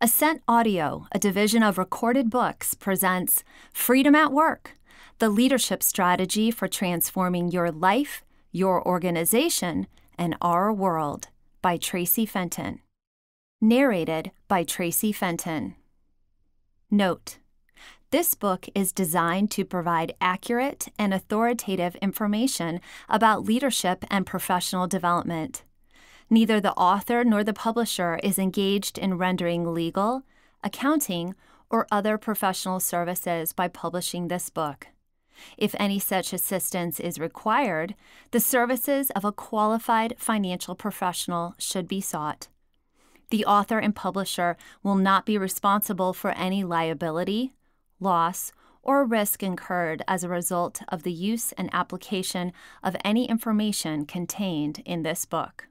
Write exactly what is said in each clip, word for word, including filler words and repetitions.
Ascent Audio, a division of Recorded Books, presents Freedom at Work, the leadership strategy for transforming your life, your organization, and our world, by Traci Fenton. Narrated by Traci Fenton. Note: this book is designed to provide accurate and authoritative information about leadership and professional development. Neither the author nor the publisher is engaged in rendering legal, accounting, or other professional services by publishing this book. If any such assistance is required, the services of a qualified financial professional should be sought. The author and publisher will not be responsible for any liability, loss, or risk incurred as a result of the use and application of any information contained in this book.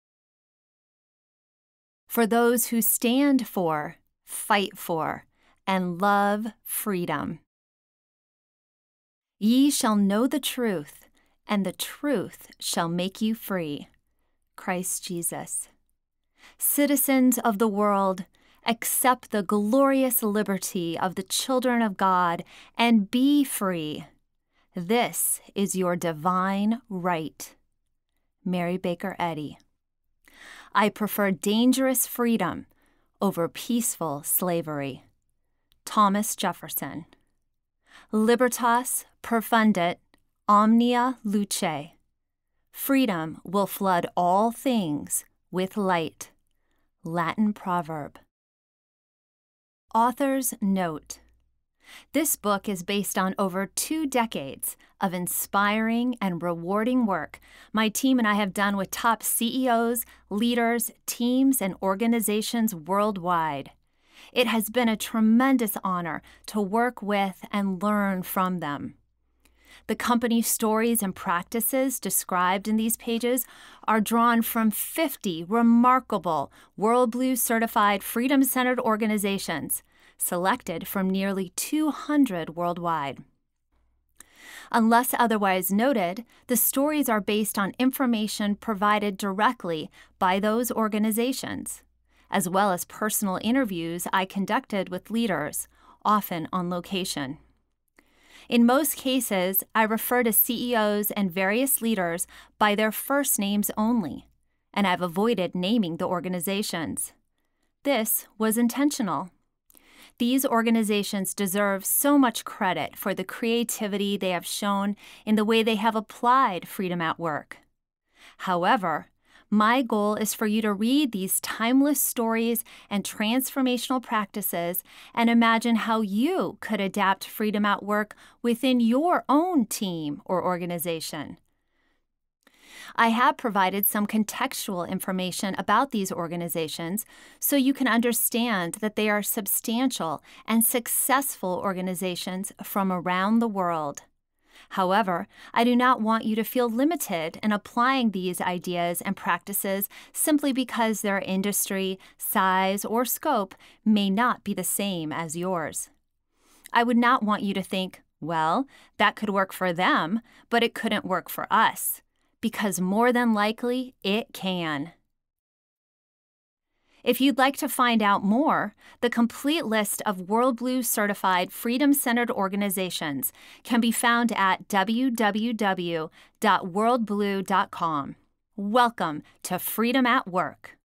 For those who stand for, fight for, and love freedom. Ye shall know the truth, and the truth shall make you free. Christ Jesus. Citizens of the world, accept the glorious liberty of the children of God and be free. This is your divine right. Mary Baker Eddy. I prefer dangerous freedom over peaceful slavery. Thomas Jefferson. Libertas perfundet omnia luce. Freedom will flood all things with light. Latin proverb. Author's note: this book is based on over two decades of inspiring and rewarding work my team and I have done with top C E Os, leaders, teams, and organizations worldwide. It has been a tremendous honor to work with and learn from them. The company stories and practices described in these pages are drawn from fifty remarkable World Blue certified freedom-centered organizations, selected from nearly two hundred worldwide. Unless otherwise noted, the stories are based on information provided directly by those organizations, as well as personal interviews I conducted with leaders, often on location. In most cases, I refer to C E Os and various leaders by their first names only, and I've avoided naming the organizations. This was intentional. These organizations deserve so much credit for the creativity they have shown in the way they have applied freedom at work. However, my goal is for you to read these timeless stories and transformational practices and imagine how you could adapt freedom at work within your own team or organization. I have provided some contextual information about these organizations so you can understand that they are substantial and successful organizations from around the world. However, I do not want you to feel limited in applying these ideas and practices simply because their industry, size, or scope may not be the same as yours. I would not want you to think, well, that could work for them, but it couldn't work for us, because more than likely it can. If you'd like to find out more, the complete list of World Blue certified freedom-centered organizations can be found at w w w dot world blue dot com. Welcome to Freedom at Work.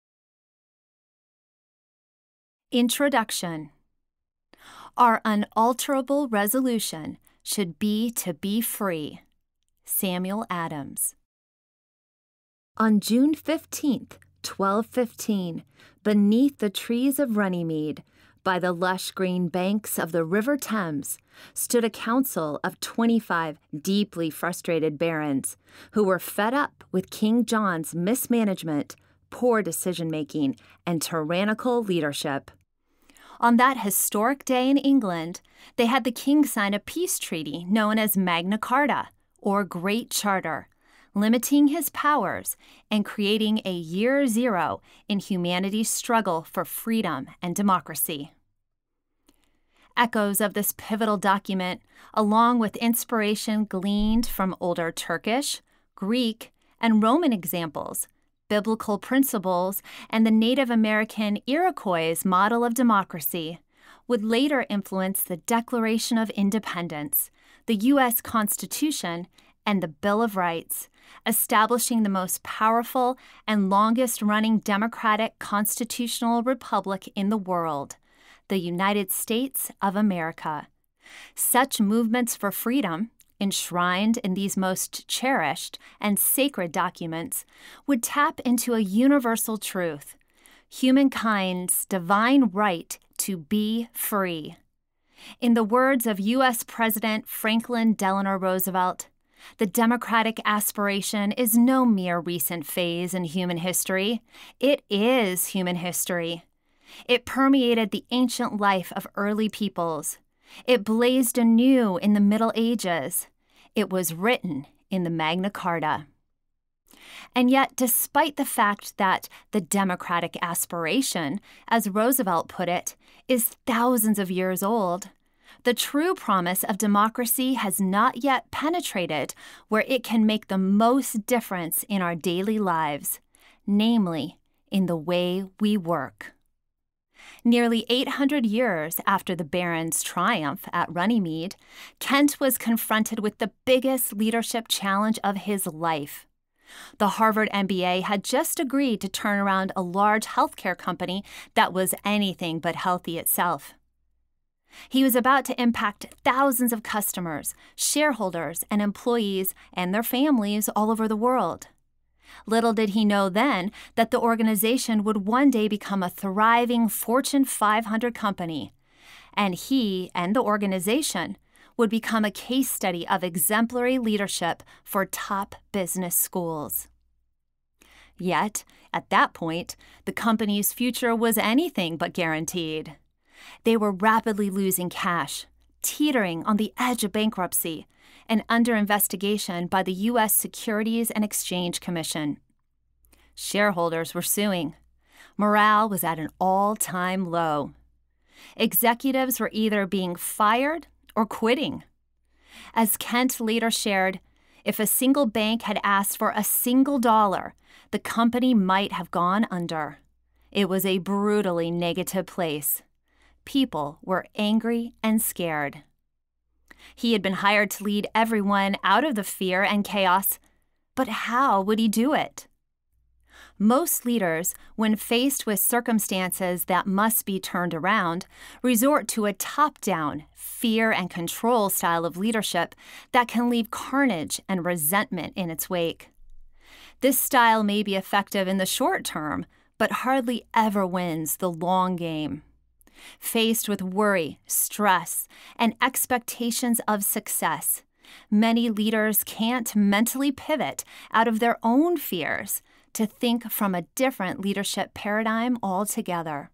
Introduction. Our unalterable resolution should be to be free. Samuel Adams. On June fifteenth, twelve fifteen, beneath the trees of Runnymede, by the lush green banks of the River Thames, stood a council of twenty-five deeply frustrated barons who were fed up with King John's mismanagement, poor decision-making, and tyrannical leadership. On that historic day in England, they had the king sign a peace treaty known as Magna Carta, or Great Charter, limiting his powers and creating a year zero in humanity's struggle for freedom and democracy. Echoes of this pivotal document, along with inspiration gleaned from older Turkish, Greek, and Roman examples, biblical principles and the Native American Iroquois model of democracy would later influence the Declaration of Independence, the U S Constitution, and the Bill of Rights, establishing the most powerful and longest-running democratic constitutional republic in the world, the United States of America. Such movements for freedom, enshrined in these most cherished and sacred documents, would tap into a universal truth: humankind's divine right to be free. In the words of U S President Franklin Delano Roosevelt, the democratic aspiration is no mere recent phase in human history. It is human history. It permeated the ancient life of early peoples. It blazed anew in the Middle Ages. It was written in the Magna Carta. And yet, despite the fact that the democratic aspiration, as Roosevelt put it, is thousands of years old, the true promise of democracy has not yet penetrated where it can make the most difference in our daily lives, namely, in the way we work. Nearly eight hundred years after the Baron's triumph at Runnymede, Kent was confronted with the biggest leadership challenge of his life. The Harvard M B A had just agreed to turn around a large healthcare company that was anything but healthy itself. He was about to impact thousands of customers, shareholders, and employees and their families all over the world. Little did he know then that the organization would one day become a thriving Fortune five hundred company, and he and the organization would become a case study of exemplary leadership for top business schools. Yet, at that point, the company's future was anything but guaranteed. They were rapidly losing cash, teetering on the edge of bankruptcy, and under investigation by the U S Securities and Exchange Commission. Shareholders were suing. Morale was at an all-time low. Executives were either being fired or quitting. As Kent later shared, if a single bank had asked for a single dollar, the company might have gone under. It was a brutally negative place. People were angry and scared. He had been hired to lead everyone out of the fear and chaos, but how would he do it? Most leaders, when faced with circumstances that must be turned around, resort to a top-down, fear and control style of leadership that can leave carnage and resentment in its wake. This style may be effective in the short term, but hardly ever wins the long game. Faced with worry, stress, and expectations of success, many leaders can't mentally pivot out of their own fears to think from a different leadership paradigm altogether.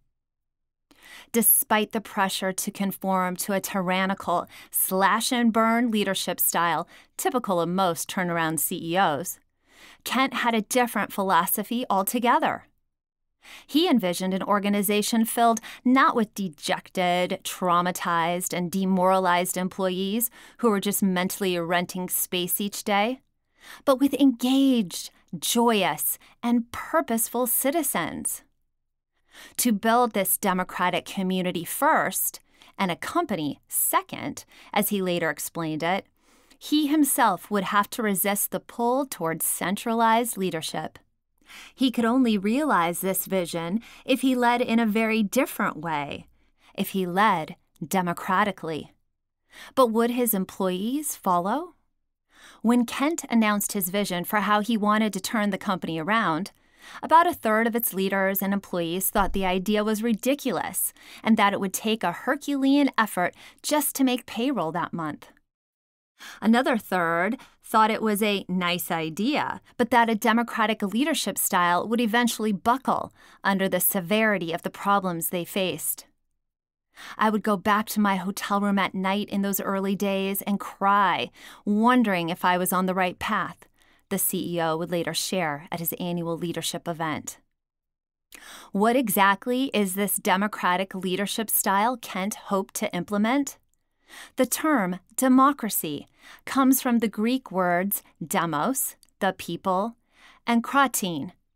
Despite the pressure to conform to a tyrannical, slash-and-burn leadership style typical of most turnaround C E Os, Kent had a different philosophy altogether. He envisioned an organization filled not with dejected, traumatized, and demoralized employees who were just mentally renting space each day, but with engaged, joyous, and purposeful citizens. To build this democratic community first, and a company second, as he later explained it, he himself would have to resist the pull towards centralized leadership. He could only realize this vision if he led in a very different way, if he led democratically. But would his employees follow? When Kent announced his vision for how he wanted to turn the company around, about a third of its leaders and employees thought the idea was ridiculous and that it would take a Herculean effort just to make payroll that month. Another third thought it was a nice idea, but that a democratic leadership style would eventually buckle under the severity of the problems they faced. I would go back to my hotel room at night in those early days and cry, wondering if I was on the right path, the C E O would later share at his annual leadership event. What exactly is this democratic leadership style Kent hoped to implement? The term democracy comes from the Greek words demos, the people, and kratein,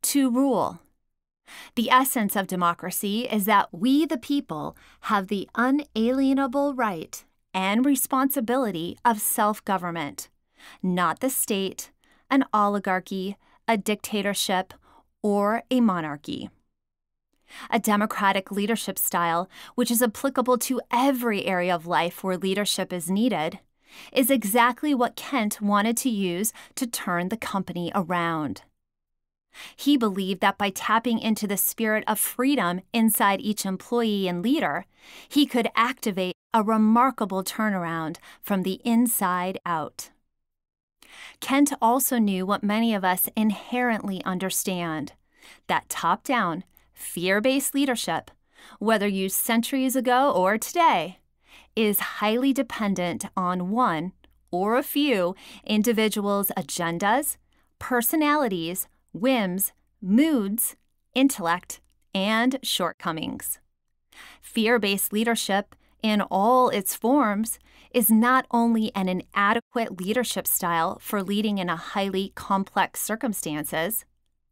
to rule. The essence of democracy is that we, the people, have the unalienable right and responsibility of self-government, not the state, an oligarchy, a dictatorship, or a monarchy. A democratic leadership style, which is applicable to every area of life where leadership is needed, is exactly what Kent wanted to use to turn the company around. He believed that by tapping into the spirit of freedom inside each employee and leader, he could activate a remarkable turnaround from the inside out. Kent also knew what many of us inherently understand, that top-down, fear-based leadership, whether used centuries ago or today, is highly dependent on one or a few individuals' agendas, personalities, whims, moods, intellect, and shortcomings. Fear-based leadership, in all its forms, is not only an inadequate leadership style for leading in a highly complex circumstances,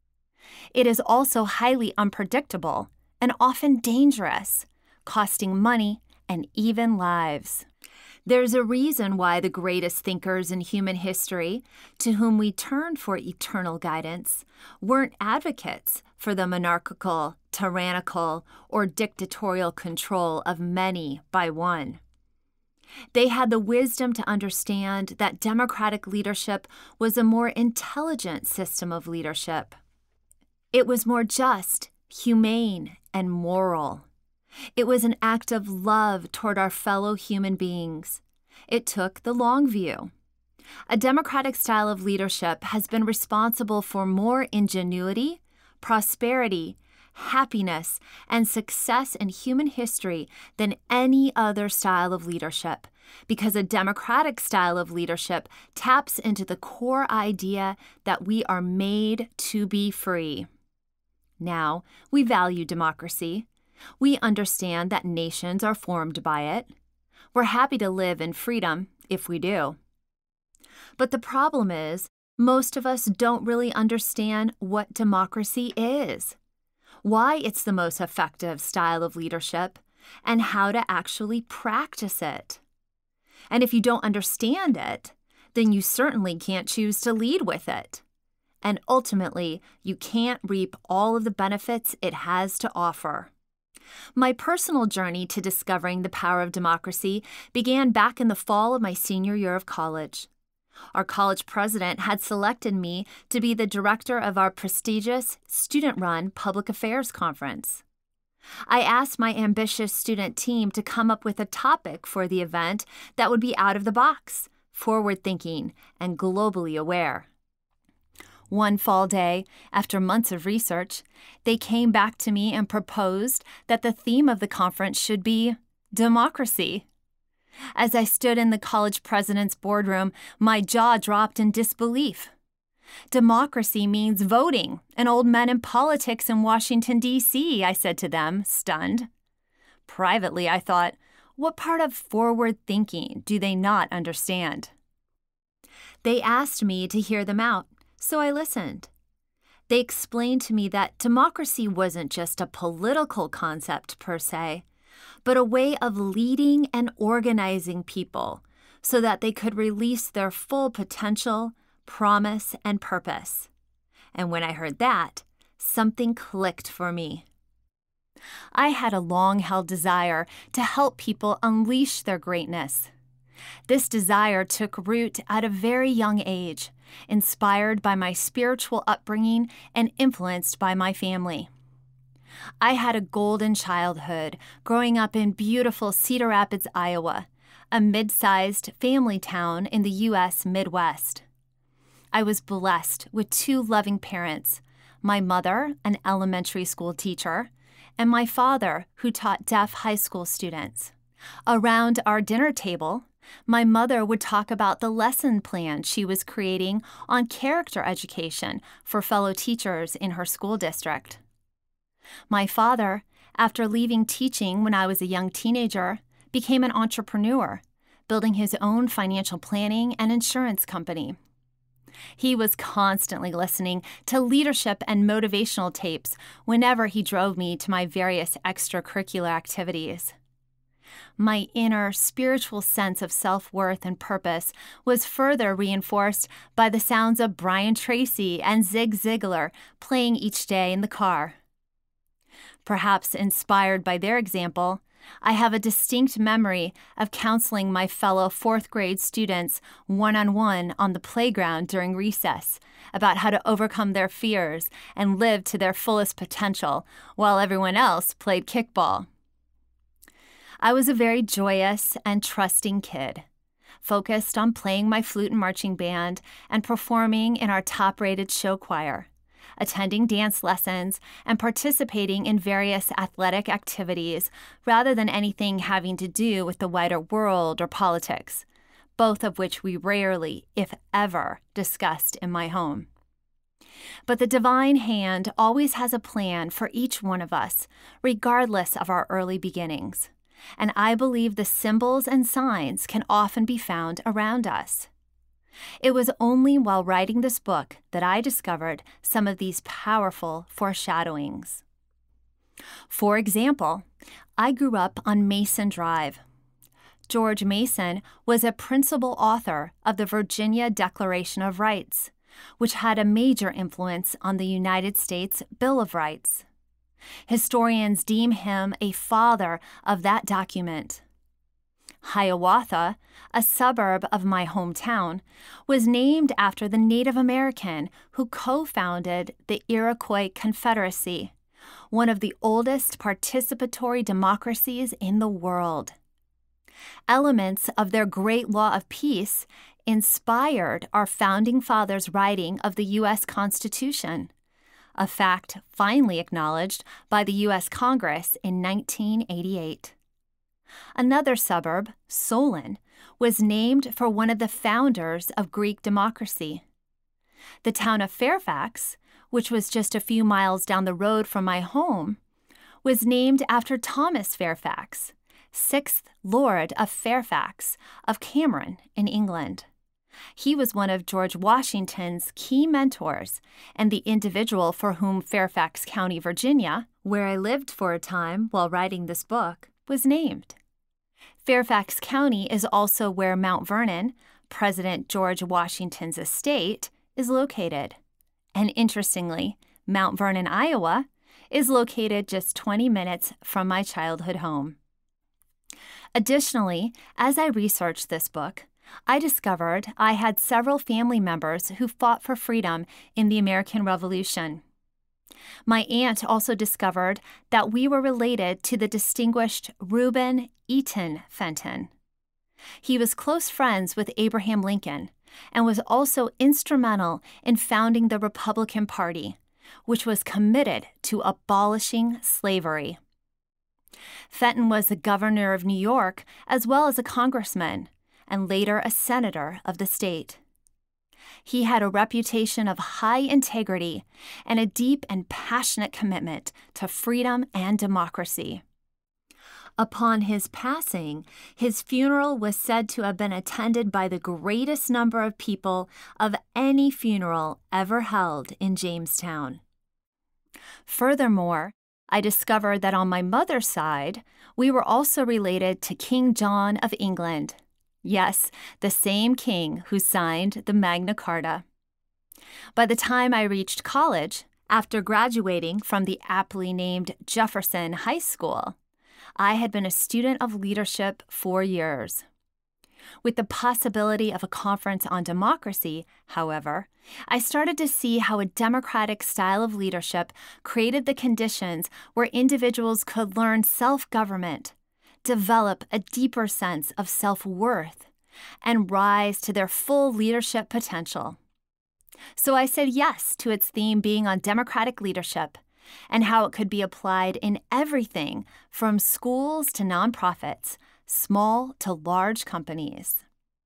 it is also highly unpredictable and often dangerous, costing money and even lives. There's a reason why the greatest thinkers in human history, to whom we turn for eternal guidance, weren't advocates for the monarchical, tyrannical, or dictatorial control of many by one. They had the wisdom to understand that democratic leadership was a more intelligent system of leadership. It was more just, humane, and moral. It was an act of love toward our fellow human beings. It took the long view. A democratic style of leadership has been responsible for more ingenuity, prosperity, happiness, and success in human history than any other style of leadership, because a democratic style of leadership taps into the core idea that we are made to be free. Now, we value democracy. We understand that nations are formed by it. We're happy to live in freedom if we do. But the problem is, most of us don't really understand what democracy is, why it's the most effective style of leadership, and how to actually practice it. And if you don't understand it, then you certainly can't choose to lead with it. And ultimately, you can't reap all of the benefits it has to offer. My personal journey to discovering the power of democracy began back in the fall of my senior year of college. Our college president had selected me to be the director of our prestigious student-run public affairs conference. I asked my ambitious student team to come up with a topic for the event that would be out of the box, forward-thinking, and globally aware. One fall day, after months of research, they came back to me and proposed that the theme of the conference should be democracy. As I stood in the college president's boardroom, my jaw dropped in disbelief. Democracy means voting and old men in politics in Washington, D C, I said to them, stunned. Privately, I thought, what part of forward thinking do they not understand? They asked me to hear them out, so I listened. They explained to me that democracy wasn't just a political concept per se, but a way of leading and organizing people so that they could release their full potential, promise, and purpose. And when I heard that, something clicked for me. I had a long-held desire to help people unleash their greatness. This desire took root at a very young age, inspired by my spiritual upbringing and influenced by my family. I had a golden childhood growing up in beautiful Cedar Rapids, Iowa, a mid-sized family town in the U S Midwest. I was blessed with two loving parents, my mother, an elementary school teacher, and my father, who taught deaf high school students. Around our dinner table, my mother would talk about the lesson plan she was creating on character education for fellow teachers in her school district. My father, after leaving teaching when I was a young teenager, became an entrepreneur, building his own financial planning and insurance company. He was constantly listening to leadership and motivational tapes whenever he drove me to my various extracurricular activities. My inner spiritual sense of self-worth and purpose was further reinforced by the sounds of Brian Tracy and Zig Ziglar playing each day in the car. Perhaps inspired by their example, I have a distinct memory of counseling my fellow fourth grade students one-on-one on the playground during recess about how to overcome their fears and live to their fullest potential while everyone else played kickball. I was a very joyous and trusting kid, focused on playing my flute and marching band and performing in our top-rated show choir, attending dance lessons, and participating in various athletic activities rather than anything having to do with the wider world or politics, both of which we rarely, if ever, discussed in my home. But the divine hand always has a plan for each one of us, regardless of our early beginnings. And I believe the symbols and signs can often be found around us. It was only while writing this book that I discovered some of these powerful foreshadowings. For example, I grew up on Mason Drive. George Mason was a principal author of the Virginia Declaration of Rights, which had a major influence on the United States Bill of Rights. Historians deem him a father of that document. Hiawatha, a suburb of my hometown, was named after the Native American who co-founded the Iroquois Confederacy, one of the oldest participatory democracies in the world. Elements of their great law of peace inspired our founding fathers' writing of the U S Constitution, a fact finally acknowledged by the U S Congress in nineteen eighty-eight. Another suburb, Solon, was named for one of the founders of Greek democracy. The town of Fairfax, which was just a few miles down the road from my home, was named after Thomas Fairfax, sixth Lord of Fairfax of Cameron in England. He was one of George Washington's key mentors and the individual for whom Fairfax County, Virginia, where I lived for a time while writing this book, was named. Fairfax County is also where Mount Vernon, President George Washington's estate, is located. And interestingly, Mount Vernon, Iowa, is located just twenty minutes from my childhood home. Additionally, as I researched this book, I discovered I had several family members who fought for freedom in the American Revolution. My aunt also discovered that we were related to the distinguished Reuben Eaton Fenton. He was close friends with Abraham Lincoln and was also instrumental in founding the Republican Party, which was committed to abolishing slavery. Fenton was the governor of New York as well as a congressman, and later a senator of the state. He had a reputation of high integrity and a deep and passionate commitment to freedom and democracy. Upon his passing, his funeral was said to have been attended by the greatest number of people of any funeral ever held in Jamestown. Furthermore, I discovered that on my mother's side, we were also related to King John of England. Yes, the same king who signed the Magna Carta. By the time I reached college, after graduating from the aptly named Jefferson High School, I had been a student of leadership for years. With the possibility of a conference on democracy, however, I started to see how a democratic style of leadership created the conditions where individuals could learn self-government, develop a deeper sense of self-worth, and rise to their full leadership potential. So I said yes to its theme being on democratic leadership and how it could be applied in everything from schools to nonprofits, small to large companies.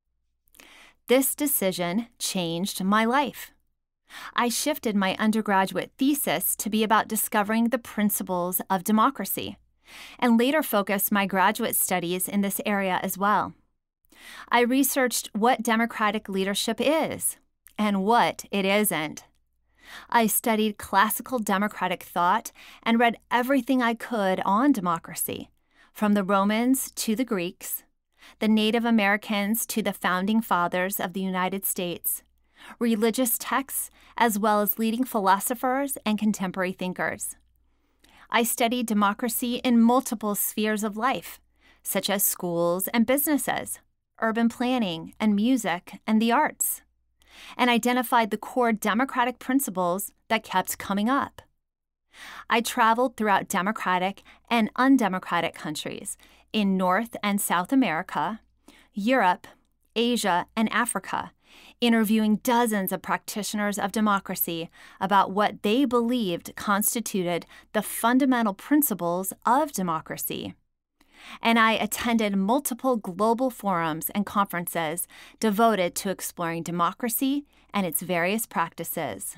This decision changed my life. I shifted my undergraduate thesis to be about discovering the principles of democracy, and later focused my graduate studies in this area as well. I researched what democratic leadership is, and what it isn't. I studied classical democratic thought and read everything I could on democracy, from the Romans to the Greeks, the Native Americans to the founding fathers of the United States, religious texts, as well as leading philosophers and contemporary thinkers. I studied democracy in multiple spheres of life, such as schools and businesses, urban planning and music and the arts, and identified the core democratic principles that kept coming up. I traveled throughout democratic and undemocratic countries in North and South America, Europe, Asia, and Africa, interviewing dozens of practitioners of democracy about what they believed constituted the fundamental principles of democracy. And I attended multiple global forums and conferences devoted to exploring democracy and its various practices.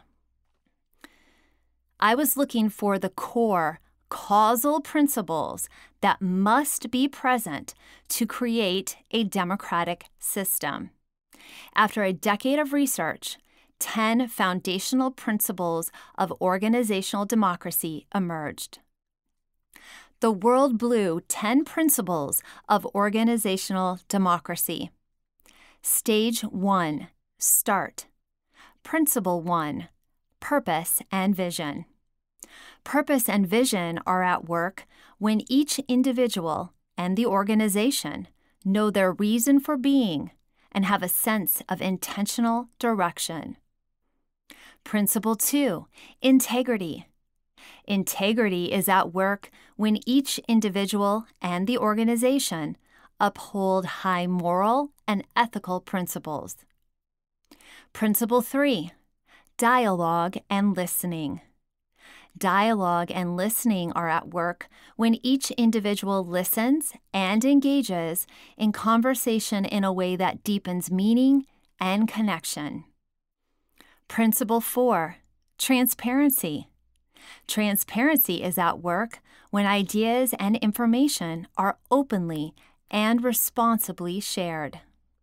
I was looking for the core causal principles that must be present to create a democratic system. After a decade of research, ten foundational principles of organizational democracy emerged. The world blew ten principles of organizational democracy. Stage one, start. Principle one, purpose and vision. Purpose and vision are at work when each individual and the organization know their reason for being and have a sense of intentional direction. Principle two, integrity. Integrity is at work when each individual and the organization uphold high moral and ethical principles. Principle three, dialogue and listening. Dialogue and listening are at work when each individual listens and engages in conversation in a way that deepens meaning and connection. Principle four, transparency. Transparency is at work when ideas and information are openly and responsibly shared.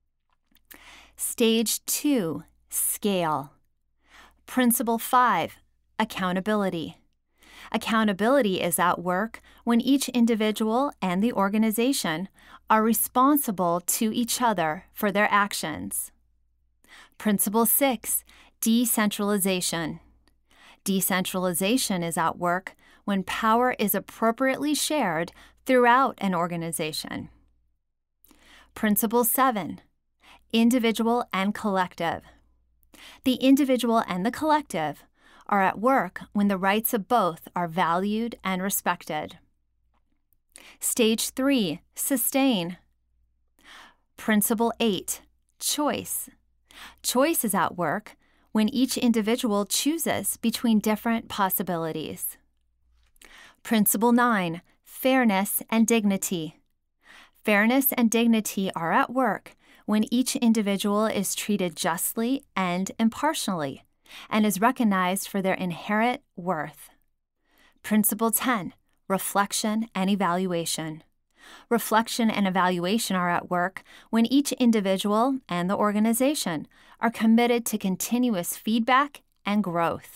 Stage two, scale. Principle five, accountability. Accountability is at work when each individual and the organization are responsible to each other for their actions. Principle six, decentralization. Decentralization is at work when power is appropriately shared throughout an organization. Principle seven, individual and collective. The individual and the collective are at work when the rights of both are valued and respected. Stage three, sustain. Principle eight, choice. Choice is at work when each individual chooses between different possibilities. Principle nine, fairness and dignity. Fairness and dignity are at work when each individual is treated justly and impartially, and is recognized for their inherent worth. Principle ten, reflection and evaluation. Reflection and evaluation are at work when each individual and the organization are committed to continuous feedback and growth.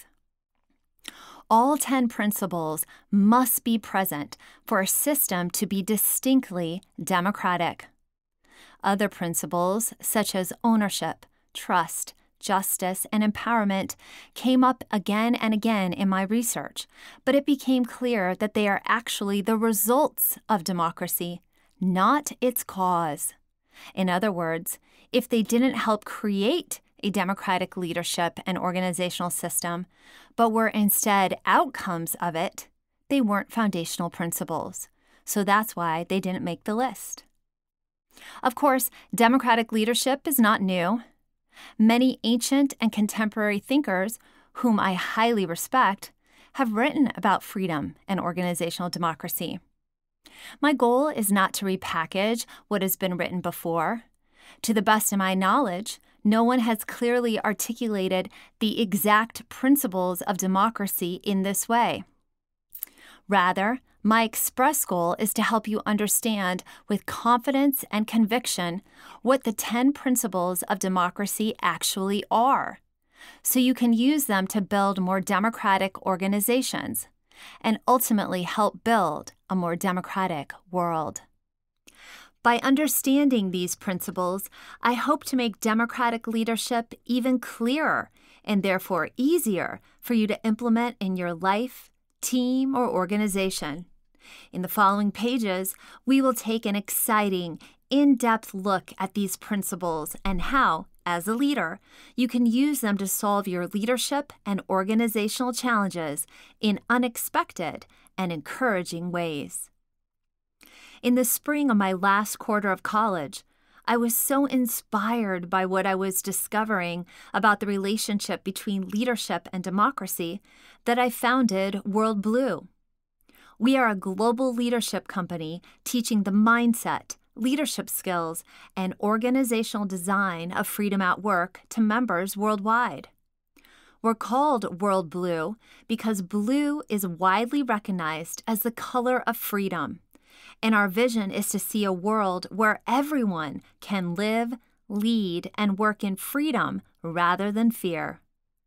All ten principles must be present for a system to be distinctly democratic. Other principles, such as ownership, trust, justice, and empowerment came up again and again in my research, but it became clear that they are actually the results of democracy, not its cause. In other words, if they didn't help create a democratic leadership and organizational system, but were instead outcomes of it, they weren't foundational principles. So that's why they didn't make the list. Of course, democratic leadership is not new. Many ancient and contemporary thinkers, whom I highly respect, have written about freedom and organizational democracy. My goal is not to repackage what has been written before. To the best of my knowledge, no one has clearly articulated the exact principles of democracy in this way. Rather, my express goal is to help you understand with confidence and conviction what the ten principles of democracy actually are, so you can use them to build more democratic organizations and ultimately help build a more democratic world. By understanding these principles, I hope to make democratic leadership even clearer and therefore easier for you to implement in your life, team, or organization. In the following pages, we will take an exciting, in-depth look at these principles and how, as a leader, you can use them to solve your leadership and organizational challenges in unexpected and encouraging ways. In the spring of my last quarter of college, I was so inspired by what I was discovering about the relationship between leadership and democracy that I founded World Blue. We are a global leadership company teaching the mindset, leadership skills, and organizational design of freedom at work to members worldwide. We're called World Blue because blue is widely recognized as the color of freedom, and our vision is to see a world where everyone can live, lead, and work in freedom rather than fear.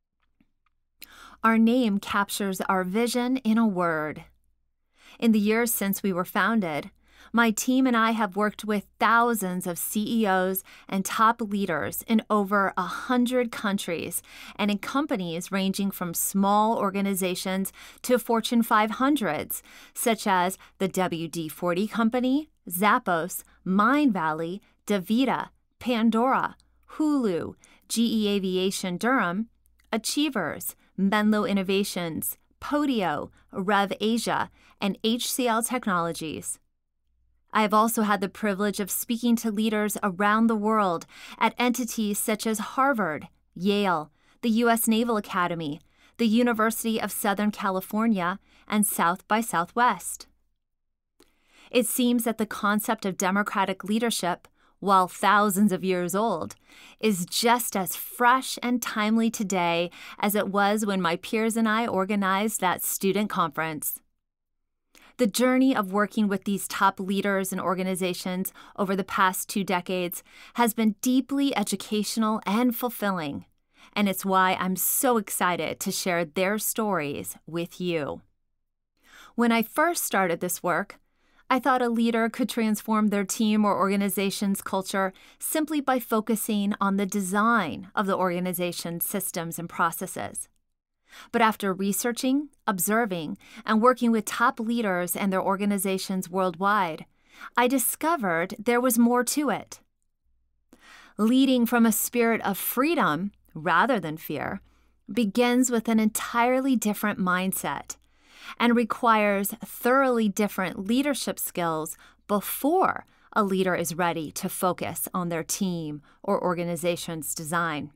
Our name captures our vision in a word. In the years since we were founded, my team and I have worked with thousands of C E Os and top leaders in over a hundred countries and in companies ranging from small organizations to Fortune five hundreds, such as the W D forty Company, Zappos, Mindvalley, DaVita, Pandora, Hulu, G E Aviation Durham, Achievers, Menlo Innovations, Podio, Rev Asia, and H C L Technologies. I have also had the privilege of speaking to leaders around the world at entities such as Harvard, Yale, the U S Naval Academy, the University of Southern California, and South by Southwest. It seems that the concept of democratic leadership, while thousands of years old, is just as fresh and timely today as it was when my peers and I organized that student conference. The journey of working with these top leaders and organizations over the past two decades has been deeply educational and fulfilling, and it's why I'm so excited to share their stories with you. When I first started this work, I thought a leader could transform their team or organization's culture simply by focusing on the design of the organization's systems and processes. But after researching, observing, and working with top leaders and their organizations worldwide, I discovered there was more to it. Leading from a spirit of freedom rather than fear begins with an entirely different mindset and requires thoroughly different leadership skills before a leader is ready to focus on their team or organization's design.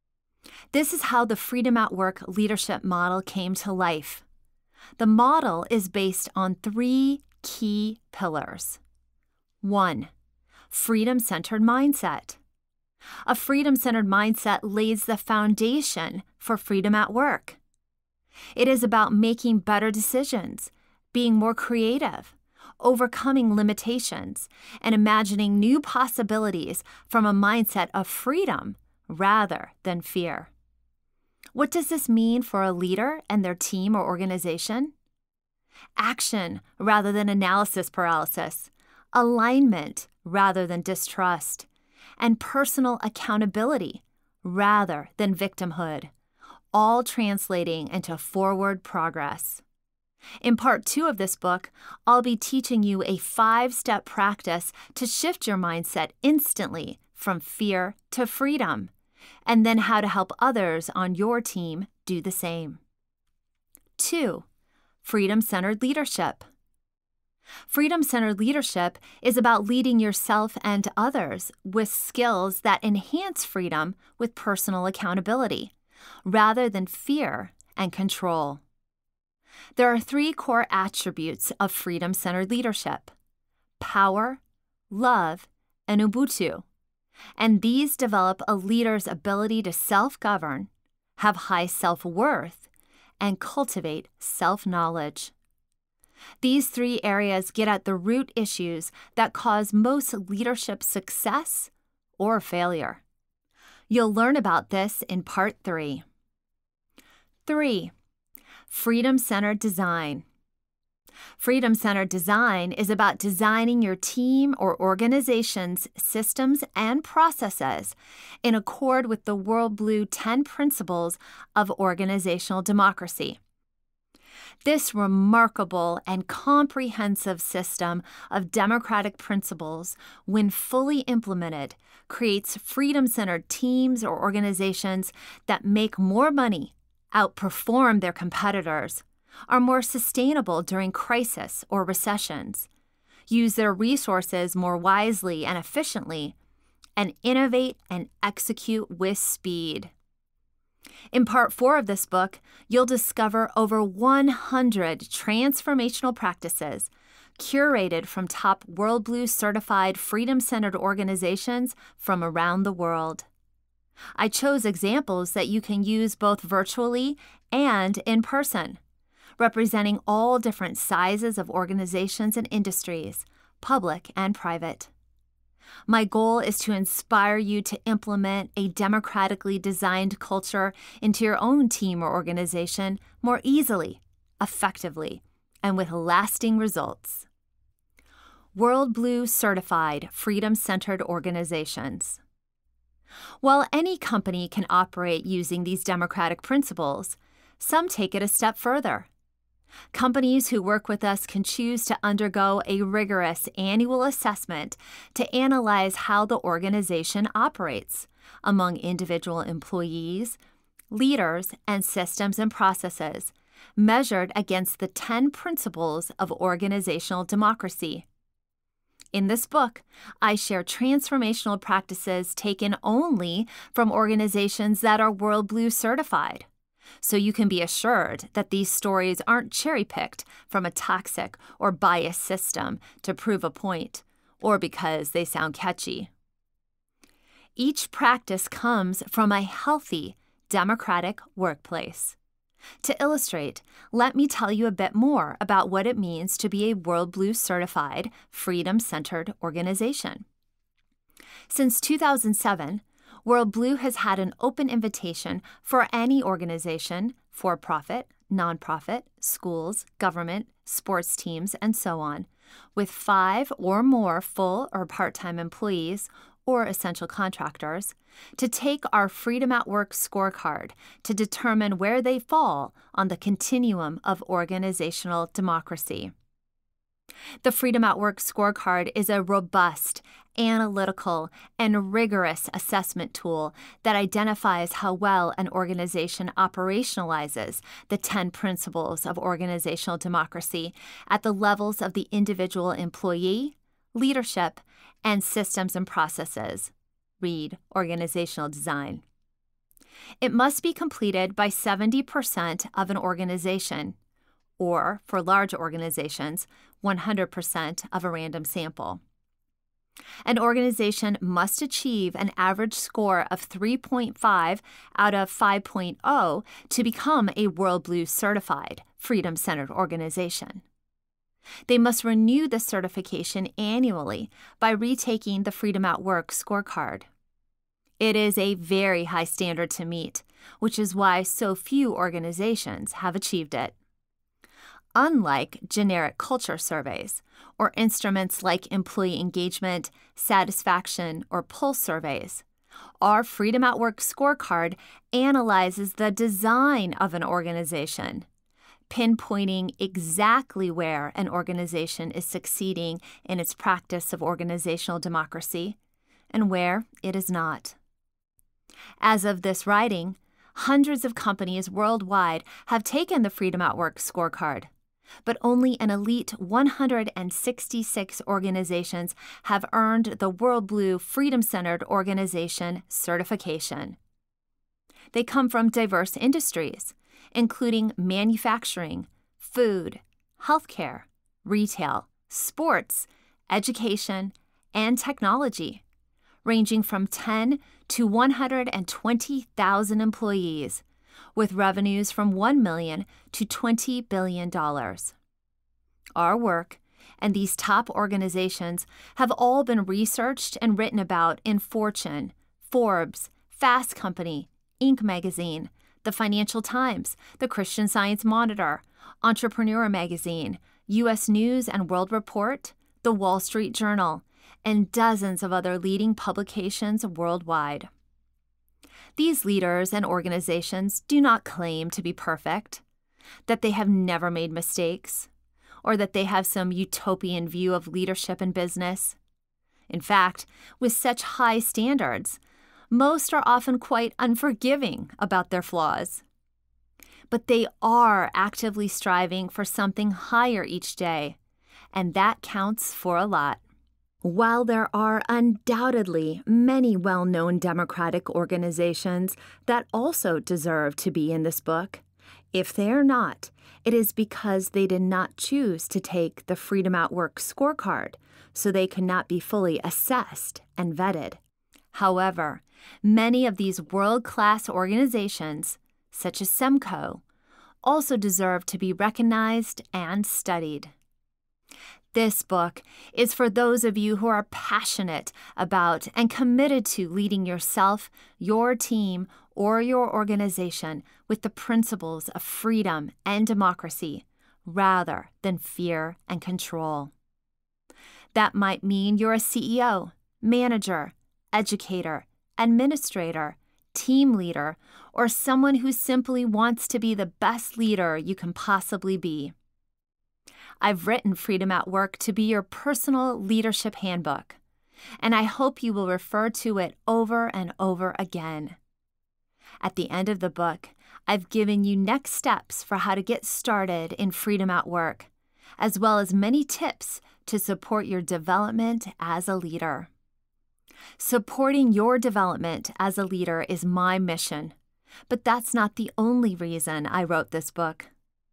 This is how the Freedom at Work leadership model came to life. The model is based on three key pillars. One, freedom-centered mindset. A freedom-centered mindset lays the foundation for freedom at work. It is about making better decisions, being more creative, overcoming limitations, and imagining new possibilities from a mindset of freedom rather than fear. What does this mean for a leader and their team or organization? Action rather than analysis paralysis, alignment rather than distrust, and personal accountability rather than victimhood, all translating into forward progress. In part two of this book, I'll be teaching you a five-step practice to shift your mindset instantly from fear to freedom, and then how to help others on your team do the same. Two, freedom-centered leadership. Freedom-centered leadership is about leading yourself and others with skills that enhance freedom with personal accountability, rather than fear and control. There are three core attributes of freedom-centered leadership: power, love, and Ubuntu. And these develop a leader's ability to self-govern, have high self-worth, and cultivate self-knowledge. These three areas get at the root issues that cause most leadership success or failure. You'll learn about this in Part three. three. Freedom-centered design. Freedom-centered design is about designing your team or organization's systems and processes in accord with the World Blue ten Principles of Organizational Democracy. This remarkable and comprehensive system of democratic principles, when fully implemented, creates freedom-centered teams or organizations that make more money, outperform their competitors, are more sustainable during crisis or recessions, use their resources more wisely and efficiently, and innovate and execute with speed. In Part four of this book, you'll discover over one hundred transformational practices curated from top World Blue certified freedom-centered organizations from around the world. I chose examples that you can use both virtually and in person, representing all different sizes of organizations and industries, public and private. My goal is to inspire you to implement a democratically designed culture into your own team or organization more easily, effectively, and with lasting results. World Blue certified freedom-centered organizations. While any company can operate using these democratic principles, some take it a step further. Companies who work with us can choose to undergo a rigorous annual assessment to analyze how the organization operates among individual employees, leaders, and systems and processes, measured against the ten principles of organizational democracy. In this book, I share transformational practices taken only from organizations that are World Blue certified, so you can be assured that these stories aren't cherry-picked from a toxic or biased system to prove a point, or because they sound catchy. Each practice comes from a healthy, democratic workplace. To illustrate, let me tell you a bit more about what it means to be a World Blue certified, freedom-centered organization. Since two thousand seven, World Blue has had an open invitation for any organization, for-profit, nonprofit, schools, government, sports teams, and so on, with five or more full or part-time employees or essential contractors, to take our Freedom at Work scorecard to determine where they fall on the continuum of organizational democracy. The Freedom at Work scorecard is a robust, analytical, and rigorous assessment tool that identifies how well an organization operationalizes the ten principles of organizational democracy at the levels of the individual employee, leadership, and systems and processes. Read Organizational Design. It must be completed by seventy percent of an organization, or, for large organizations, one hundred percent of a random sample. An organization must achieve an average score of three point five out of five point oh to become a World Blue certified, freedom-centered organization. They must renew the certification annually by retaking the Freedom at Work scorecard. It is a very high standard to meet, which is why so few organizations have achieved it. Unlike generic culture surveys, or instruments like employee engagement, satisfaction, or pulse surveys, our Freedom at Work scorecard analyzes the design of an organization, pinpointing exactly where an organization is succeeding in its practice of organizational democracy and where it is not. As of this writing, hundreds of companies worldwide have taken the Freedom at Work scorecard, but only an elite one hundred sixty-six organizations have earned the World Blue Freedom-Centered Organization certification. They come from diverse industries, including manufacturing, food, healthcare, retail, sports, education, and technology, ranging from ten to one hundred twenty thousand employees, with revenues from one million dollars to twenty billion dollars. Our work and these top organizations have all been researched and written about in Fortune, Forbes, Fast Company, Inc magazine, the Financial Times, the Christian Science Monitor, Entrepreneur magazine, U S News and World Report, the Wall Street Journal, and dozens of other leading publications worldwide. These leaders and organizations do not claim to be perfect, that they have never made mistakes, or that they have some utopian view of leadership and business. In fact, with such high standards, most are often quite unforgiving about their flaws. But they are actively striving for something higher each day, and that counts for a lot. While there are undoubtedly many well-known democratic organizations that also deserve to be in this book, if they are not, it is because they did not choose to take the Freedom at Work scorecard, so they cannot be fully assessed and vetted. However, many of these world-class organizations, such as SEMCO, also deserve to be recognized and studied. This book is for those of you who are passionate about and committed to leading yourself, your team, or your organization with the principles of freedom and democracy, rather than fear and control. That might mean you're a C E O, manager, educator, administrator, team leader, or someone who simply wants to be the best leader you can possibly be. I've written Freedom at Work to be your personal leadership handbook, and I hope you will refer to it over and over again. At the end of the book, I've given you next steps for how to get started in Freedom at Work, as well as many tips to support your development as a leader. Supporting your development as a leader is my mission, but that's not the only reason I wrote this book.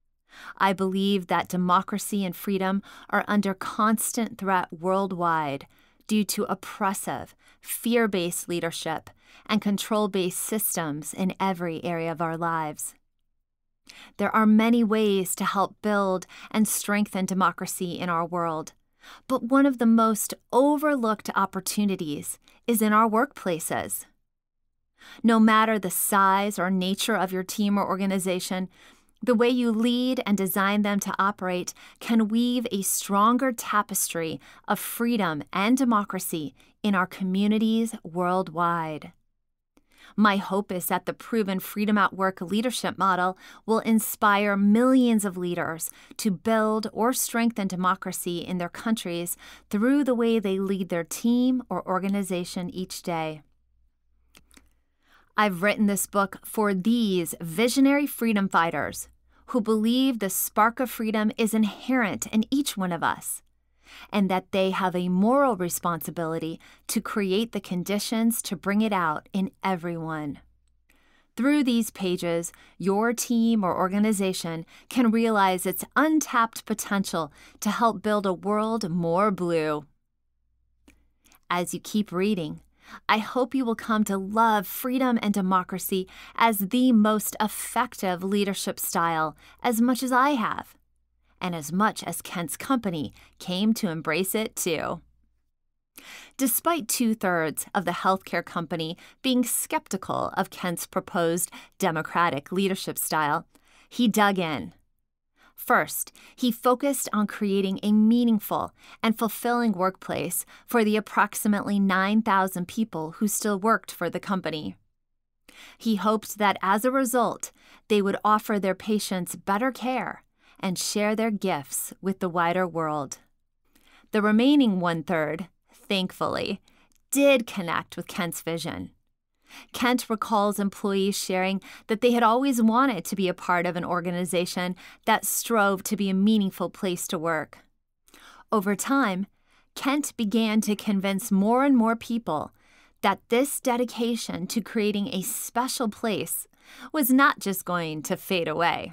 I believe that democracy and freedom are under constant threat worldwide due to oppressive, fear-based leadership and control-based systems in every area of our lives. There are many ways to help build and strengthen democracy in our world, but one of the most overlooked opportunities is in our workplaces. No matter the size or nature of your team or organization, the way you lead and design them to operate can weave a stronger tapestry of freedom and democracy in our communities worldwide. My hope is that the proven Freedom at Work leadership model will inspire millions of leaders to build or strengthen democracy in their countries through the way they lead their team or organization each day. I've written this book for these visionary freedom fighters who believe the spark of freedom is inherent in each one of us, and that they have a moral responsibility to create the conditions to bring it out in everyone. Through these pages, your team or organization can realize its untapped potential to help build a world more blue. As you keep reading, I hope you will come to love freedom and democracy as the most effective leadership style as much as I have, and as much as Kent's company came to embrace it too. Despite two-thirds of the healthcare company being skeptical of Kent's proposed democratic leadership style, he dug in. First, he focused on creating a meaningful and fulfilling workplace for the approximately nine thousand people who still worked for the company. He hoped that as a result, they would offer their patients better care and share their gifts with the wider world. The remaining one-third, thankfully, did connect with Kent's vision. Kent recalls employees sharing that they had always wanted to be a part of an organization that strove to be a meaningful place to work. Over time, Kent began to convince more and more people that this dedication to creating a special place was not just going to fade away.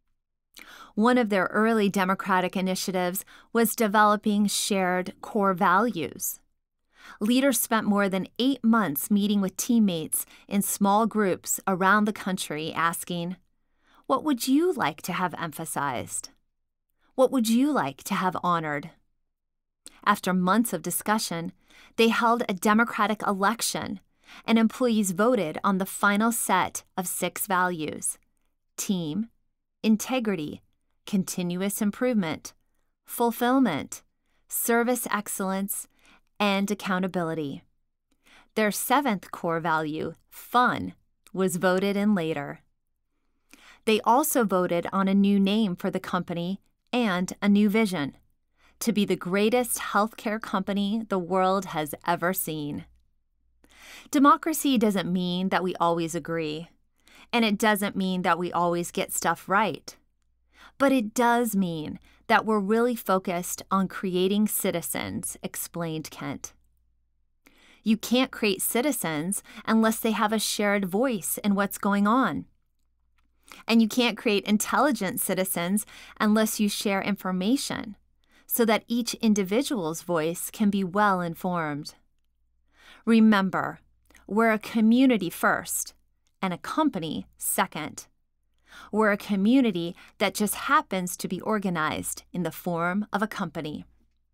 One of their early democratic initiatives was developing shared core values. Leaders spent more than eight months meeting with teammates in small groups around the country asking, "What would you like to have emphasized? What would you like to have honored?" After months of discussion, they held a democratic election and employees voted on the final set of six values: team, integrity, continuous improvement, fulfillment, service excellence, and accountability. Their seventh core value, fun, was voted in later. They also voted on a new name for the company and a new vision: to be the greatest healthcare company the world has ever seen. Democracy doesn't mean that we always agree, and it doesn't mean that we always get stuff right. But it does mean that we're really focused on creating citizens, explained Kent. You can't create citizens unless they have a shared voice in what's going on. And you can't create intelligent citizens unless you share information so that each individual's voice can be well informed. Remember, we're a community first and a company second. We're a community that just happens to be organized in the form of a company.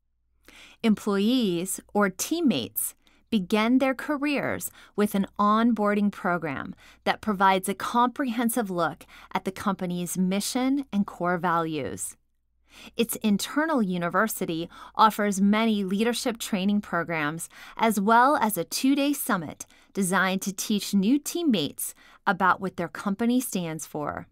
Employees or teammates begin their careers with an onboarding program that provides a comprehensive look at the company's mission and core values. Its internal university offers many leadership training programs, as well as a two-day summit designed to teach new teammates about what their company stands for.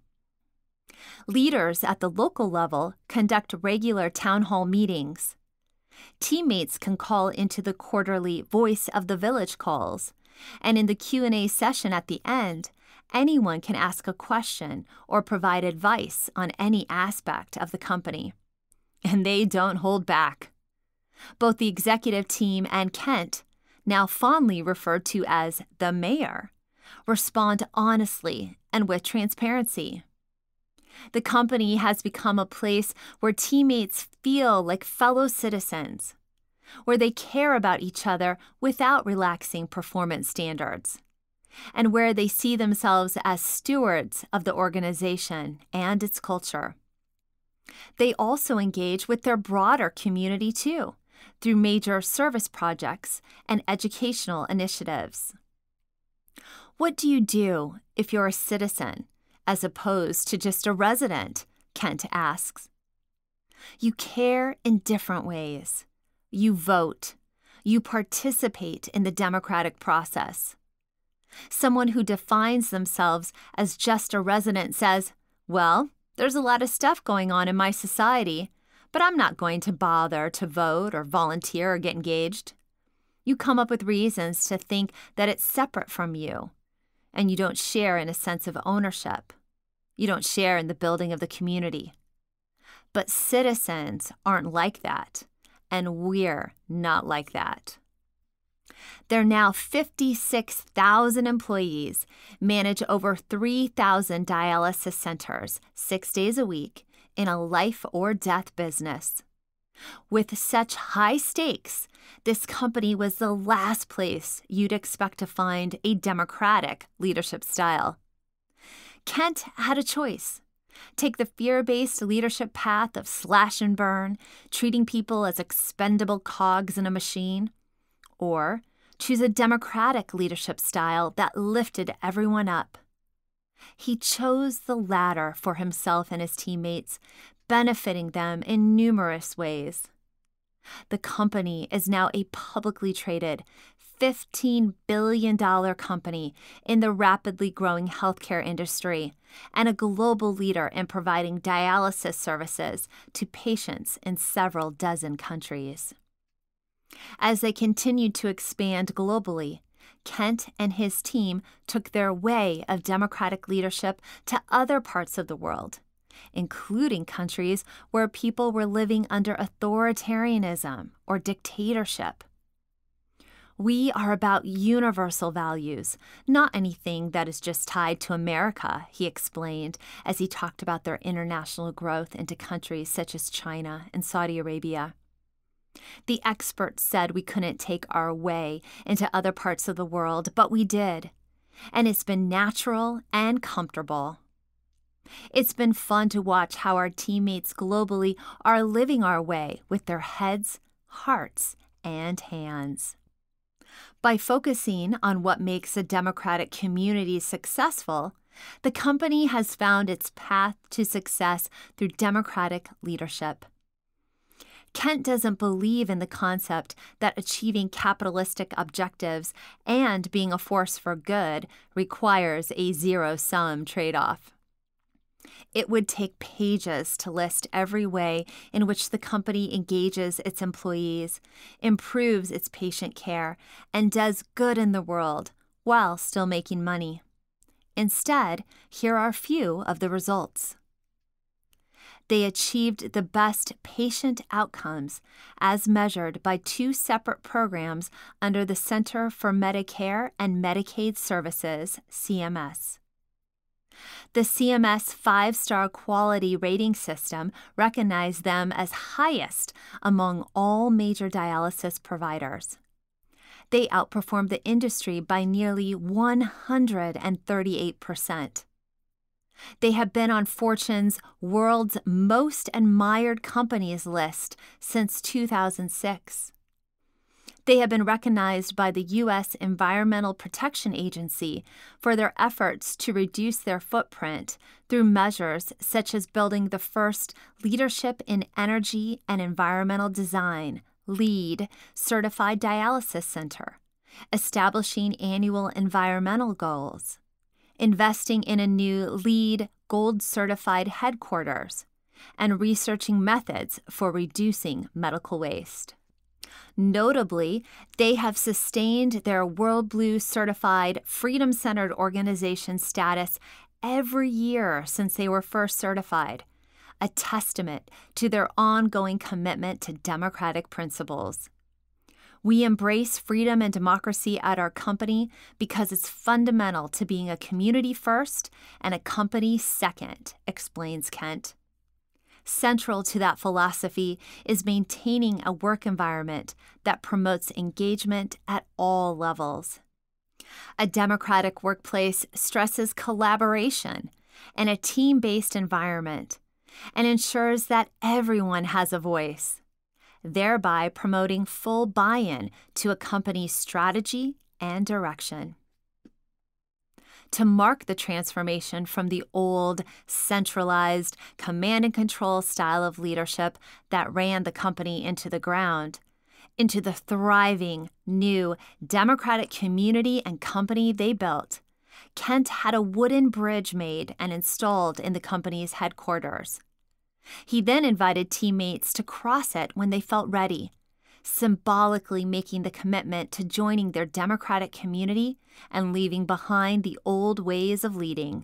Leaders at the local level conduct regular town hall meetings. Teammates can call into the quarterly Voice of the Village calls, and in the Q and A session at the end, anyone can ask a question or provide advice on any aspect of the company. And they don't hold back. Both the executive team and Kent, now fondly referred to as the mayor, respond honestly and with transparency. The company has become a place where teammates feel like fellow citizens, where they care about each other without relaxing performance standards, and where they see themselves as stewards of the organization and its culture. They also engage with their broader community too, through major service projects and educational initiatives. What do you do if you're a citizen as opposed to just a resident? Kent asks. You care in different ways. You vote. You participate in the democratic process. Someone who defines themselves as just a resident says, well, there's a lot of stuff going on in my society, but I'm not going to bother to vote or volunteer or get engaged. You come up with reasons to think that it's separate from you, and you don't share in a sense of ownership. You don't share in the building of the community. But citizens aren't like that, and we're not like that. There are now fifty-six thousand employees, manage over three thousand dialysis centers, six days a week, in a life or death business. With such high stakes, this company was the last place you'd expect to find a democratic leadership style. Kent had a choice. Take the fear-based leadership path of slash and burn, treating people as expendable cogs in a machine, or choose a democratic leadership style that lifted everyone up. He chose the latter for himself and his teammates, benefiting them in numerous ways. The company is now a publicly traded fifteen billion dollars company in the rapidly growing healthcare industry and a global leader in providing dialysis services to patients in several dozen countries. As they continued to expand globally, Kent and his team took their way of democratic leadership to other parts of the world, including countries where people were living under authoritarianism or dictatorship. We are about universal values, not anything that is just tied to America, he explained as he talked about their international growth into countries such as China and Saudi Arabia. The experts said we couldn't take our way into other parts of the world, but we did, and it's been natural and comfortable. It's been fun to watch how our teammates globally are living our way with their heads, hearts, and hands. By focusing on what makes a democratic community successful, the company has found its path to success through democratic leadership. Kent doesn't believe in the concept that achieving capitalistic objectives and being a force for good requires a zero-sum trade-off. It would take pages to list every way in which the company engages its employees, improves its patient care, and does good in the world while still making money. Instead, here are a few of the results. They achieved the best patient outcomes as measured by two separate programs under the Center for Medicare and Medicaid Services, C M S. The C M S five-star quality rating system recognized them as highest among all major dialysis providers. They outperformed the industry by nearly one hundred thirty-eight percent. They have been on Fortune's World's Most Admired Companies list since two thousand six. They have been recognized by the U S Environmental Protection Agency for their efforts to reduce their footprint through measures such as building the first Leadership in Energy and Environmental Design LEED certified dialysis center, establishing annual environmental goals, investing in a new LEED Gold certified headquarters, and researching methods for reducing medical waste. Notably, they have sustained their World Blue certified freedom-centered organization status every year since they were first certified, a testament to their ongoing commitment to democratic principles. We embrace freedom and democracy at our company because it's fundamental to being a community first and a company second, explains Kent. Central to that philosophy is maintaining a work environment that promotes engagement at all levels. A democratic workplace stresses collaboration and a team-based environment and ensures that everyone has a voice, thereby promoting full buy-in to a company's strategy and direction. To mark the transformation from the old, centralized, command and control style of leadership that ran the company into the ground, into the thriving, new, democratic community and company they built, Kent had a wooden bridge made and installed in the company's headquarters. He then invited teammates to cross it when they felt ready, symbolically making the commitment to joining their democratic community and leaving behind the old ways of leading.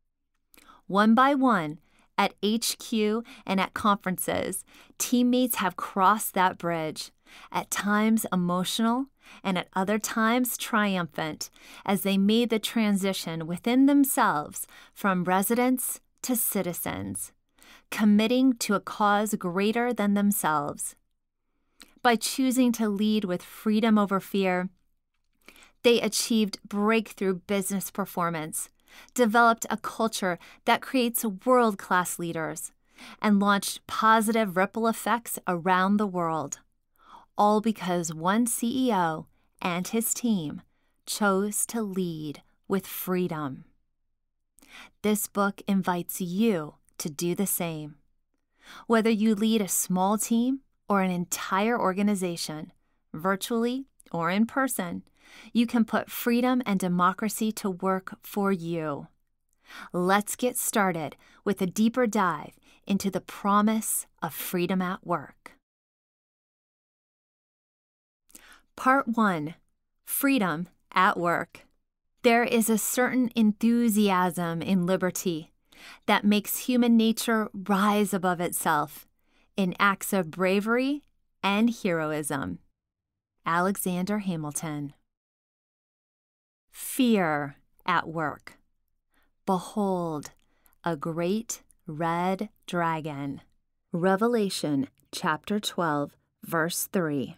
One by one, at H Q and at conferences, teammates have crossed that bridge, at times emotional and at other times triumphant, as they made the transition within themselves from residents to citizens, committing to a cause greater than themselves. By choosing to lead with freedom over fear, they achieved breakthrough business performance, developed a culture that creates world-class leaders, and launched positive ripple effects around the world, all because one C E O and his team chose to lead with freedom. This book invites you to do the same. Whether you lead a small team or an entire organization, virtually or in person, you can put freedom and democracy to work for you. Let's get started with a deeper dive into the promise of freedom at work. Part one, Freedom at Work. There is a certain enthusiasm in liberty that makes human nature rise above itself in acts of bravery and heroism. Alexander Hamilton. Fear at work. Behold, a great red dragon. Revelation chapter twelve, verse three.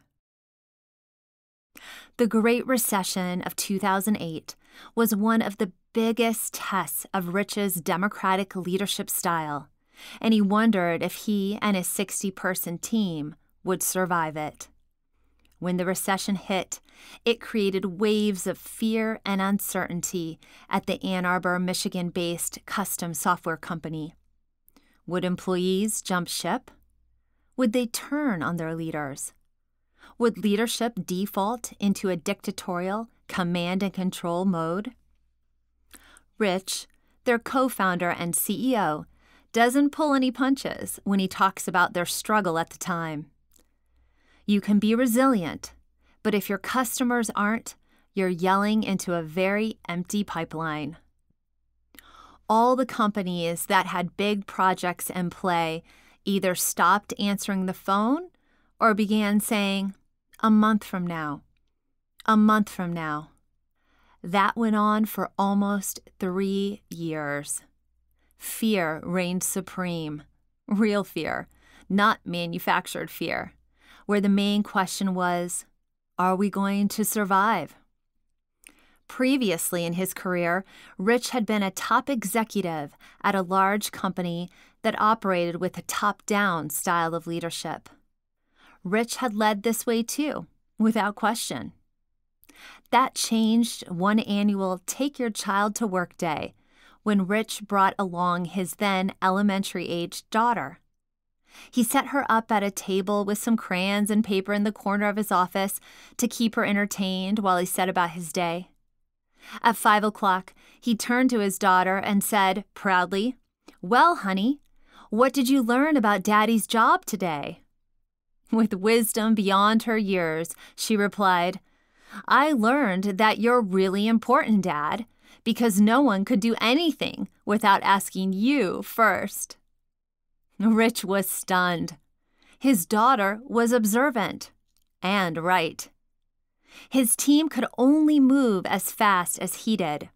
The Great Recession of two thousand eight was one of the biggest tests of Rich's democratic leadership style, and he wondered if he and his sixty-person team would survive it. When the recession hit, it created waves of fear and uncertainty at the Ann Arbor, Michigan-based custom software company. Would employees jump ship? Would they turn on their leaders? Would leadership default into a dictatorial command and control mode? Rich, their co-founder and C E O, doesn't pull any punches when he talks about their struggle at the time. You can be resilient, but if your customers aren't, you're yelling into a very empty pipeline. All the companies that had big projects in play either stopped answering the phone or began saying, "A month from now, a month from now." That went on for almost three years. Fear reigned supreme, real fear, not manufactured fear, where the main question was, are we going to survive? Previously in his career, Rich had been a top executive at a large company that operated with a top-down style of leadership. Rich had led this way too, without question. That changed one annual Take Your Child to Work Day when Rich brought along his then elementary-aged daughter. He set her up at a table with some crayons and paper in the corner of his office to keep her entertained while he set about his day. At five o'clock, he turned to his daughter and said, proudly, "Well, honey, what did you learn about Daddy's job today?" With wisdom beyond her years, she replied, "I learned that you're really important, Dad, because no one could do anything without asking you first." Rich was stunned. His daughter was observant and right. His team could only move as fast as he did.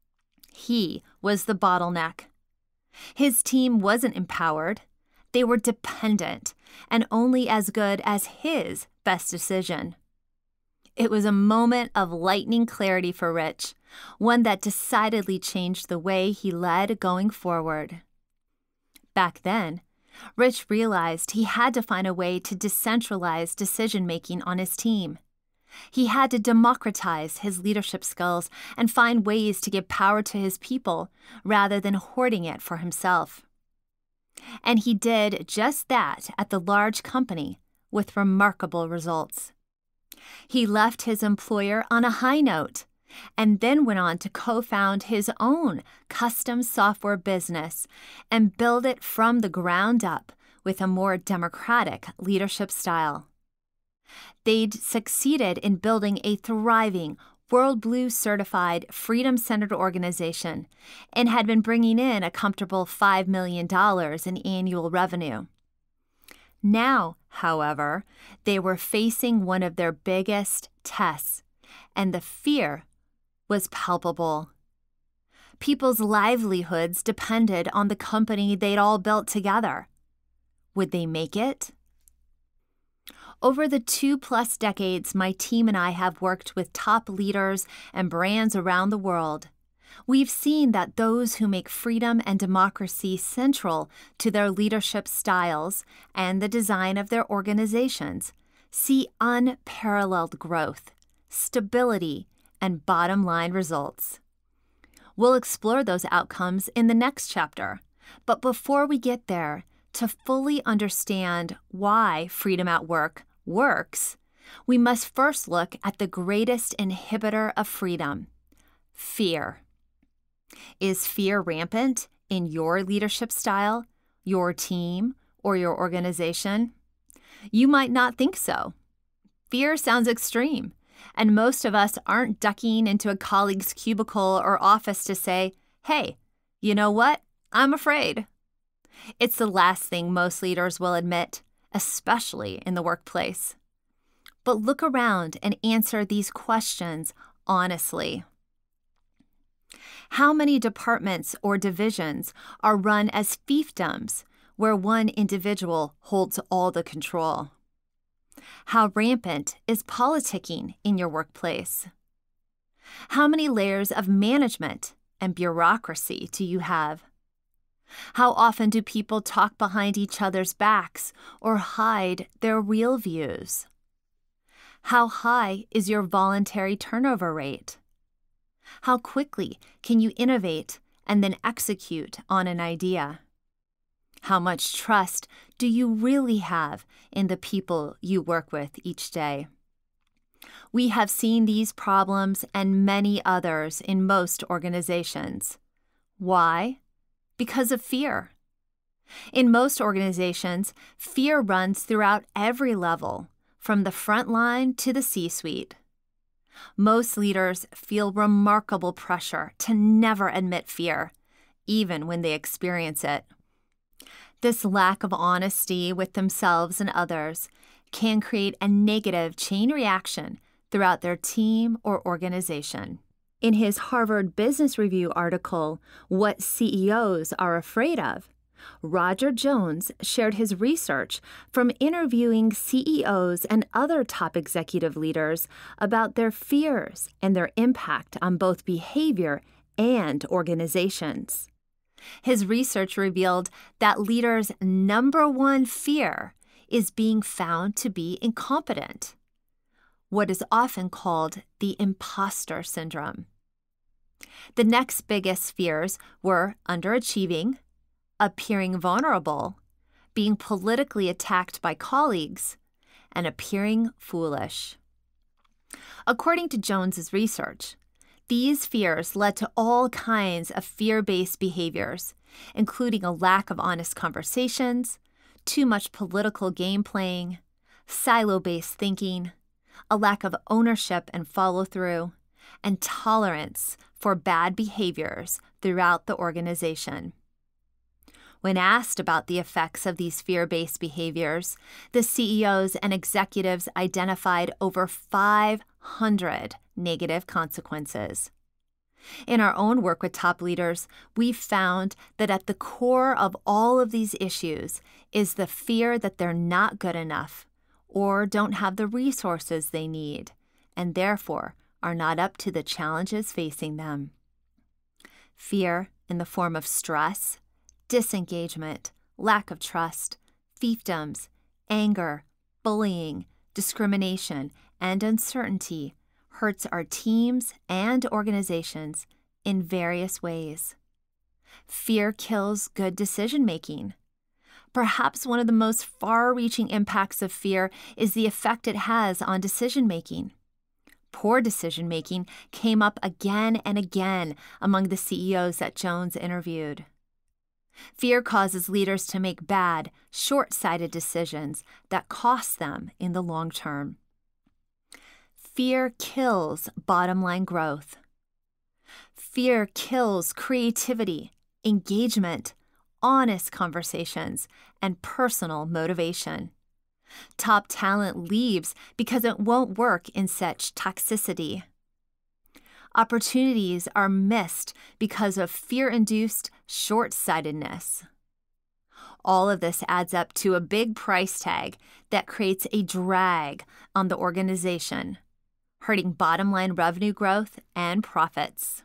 He was the bottleneck. His team wasn't empowered. They were dependent and only as good as his best decision. It was a moment of lightning clarity for Rich, one that decidedly changed the way he led going forward. Back then, Rich realized he had to find a way to decentralize decision-making on his team. He had to democratize his leadership skills and find ways to give power to his people rather than hoarding it for himself. And he did just that at the large company with remarkable results. He left his employer on a high note and then went on to co-found his own custom software business and build it from the ground up with a more democratic leadership style. They'd succeeded in building a thriving, World Blue certified, freedom-centered organization and had been bringing in a comfortable five million dollars in annual revenue. Now, however, they were facing one of their biggest tests, and the fear was palpable. People's livelihoods depended on the company they'd all built together. Would they make it? Over the two-plus decades my team and I have worked with top leaders and brands around the world, we've seen that those who make freedom and democracy central to their leadership styles and the design of their organizations see unparalleled growth, stability, and bottom-line results. We'll explore those outcomes in the next chapter, but before we get there, to fully understand why freedom at work works, we must first look at the greatest inhibitor of freedom: fear. Is fear rampant in your leadership style, your team, or your organization? You might not think so. Fear sounds extreme, and most of us aren't ducking into a colleague's cubicle or office to say, "Hey, you know what? I'm afraid." It's the last thing most leaders will admit, especially in the workplace. But look around and answer these questions honestly. How many departments or divisions are run as fiefdoms, where one individual holds all the control? How rampant is politicking in your workplace? How many layers of management and bureaucracy do you have? How often do people talk behind each other's backs or hide their real views? How high is your voluntary turnover rate? How quickly can you innovate and then execute on an idea? How much trust do you really have in the people you work with each day? We have seen these problems and many others in most organizations. Why? Because of fear. In most organizations, fear runs throughout every level, from the front line to the C-suite. Most leaders feel remarkable pressure to never admit fear, even when they experience it. This lack of honesty with themselves and others can create a negative chain reaction throughout their team or organization. In his Harvard Business Review article, What C E Os Are Afraid Of, Roger Jones shared his research from interviewing C E Os and other top executive leaders about their fears and their impact on both behavior and organizations. His research revealed that leaders' number one fear is being found to be incompetent, what is often called the imposter syndrome. The next biggest fears were underachieving, appearing vulnerable, being politically attacked by colleagues, and appearing foolish. According to Jones's research, these fears led to all kinds of fear-based behaviors, including a lack of honest conversations, too much political game playing, silo-based thinking, a lack of ownership and follow-through, and tolerance for bad behaviors throughout the organization. When asked about the effects of these fear-based behaviors, the C E Os and executives identified over five hundred negative consequences. In our own work with top leaders, we've found that at the core of all of these issues is the fear that they're not good enough or don't have the resources they need, and therefore are not up to the challenges facing them. Fear in the form of stress, disengagement, lack of trust, fiefdoms, anger, bullying, discrimination, and uncertainty hurts our teams and organizations in various ways. Fear kills good decision-making. Perhaps one of the most far-reaching impacts of fear is the effect it has on decision-making. Poor decision-making came up again and again among the C E Os that Jones interviewed. Fear causes leaders to make bad, short-sighted decisions that cost them in the long term. Fear kills bottom-line growth. Fear kills creativity, engagement, honest conversations, and personal motivation. Top talent leaves because it won't work in such toxicity. Opportunities are missed because of fear-induced short-sightedness. All of this adds up to a big price tag that creates a drag on the organization, hurting bottom-line revenue growth and profits.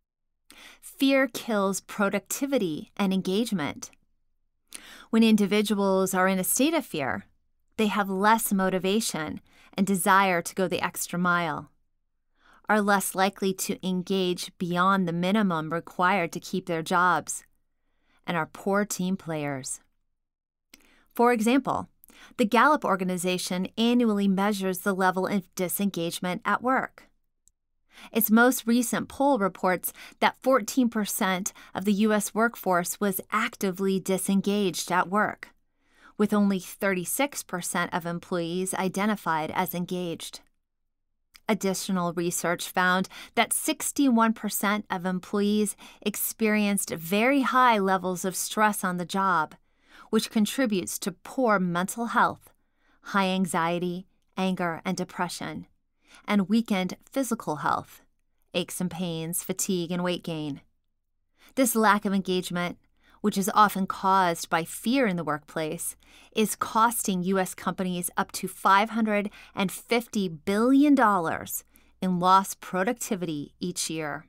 Fear kills productivity and engagement. When individuals are in a state of fear, they have less motivation and desire to go the extra mile, are less likely to engage beyond the minimum required to keep their jobs, and are poor team players. For example, the Gallup organization annually measures the level of disengagement at work. Its most recent poll reports that fourteen percent of the U S workforce was actively disengaged at work, with only thirty-six percent of employees identified as engaged. Additional research found that sixty-one percent of employees experienced very high levels of stress on the job, which contributes to poor mental health, high anxiety, anger, and depression, and weakened physical health, aches and pains, fatigue, and weight gain. This lack of engagement, which is often caused by fear in the workplace, is costing U S companies up to five hundred fifty billion dollars in lost productivity each year.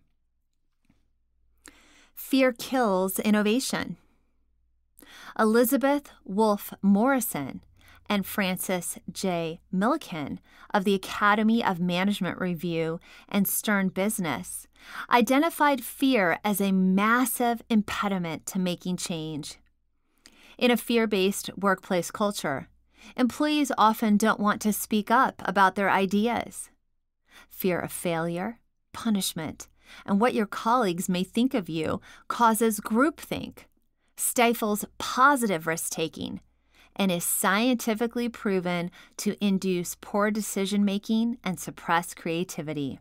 Fear kills innovation. Elizabeth Wolfe Morrison, and Francis J. Milliken of the Academy of Management Review and Stern Business identified fear as a massive impediment to making change. In a fear-based workplace culture, employees often don't want to speak up about their ideas. Fear of failure, punishment, and what your colleagues may think of you causes groupthink, stifles positive risk-taking, and is scientifically proven to induce poor decision-making and suppress creativity.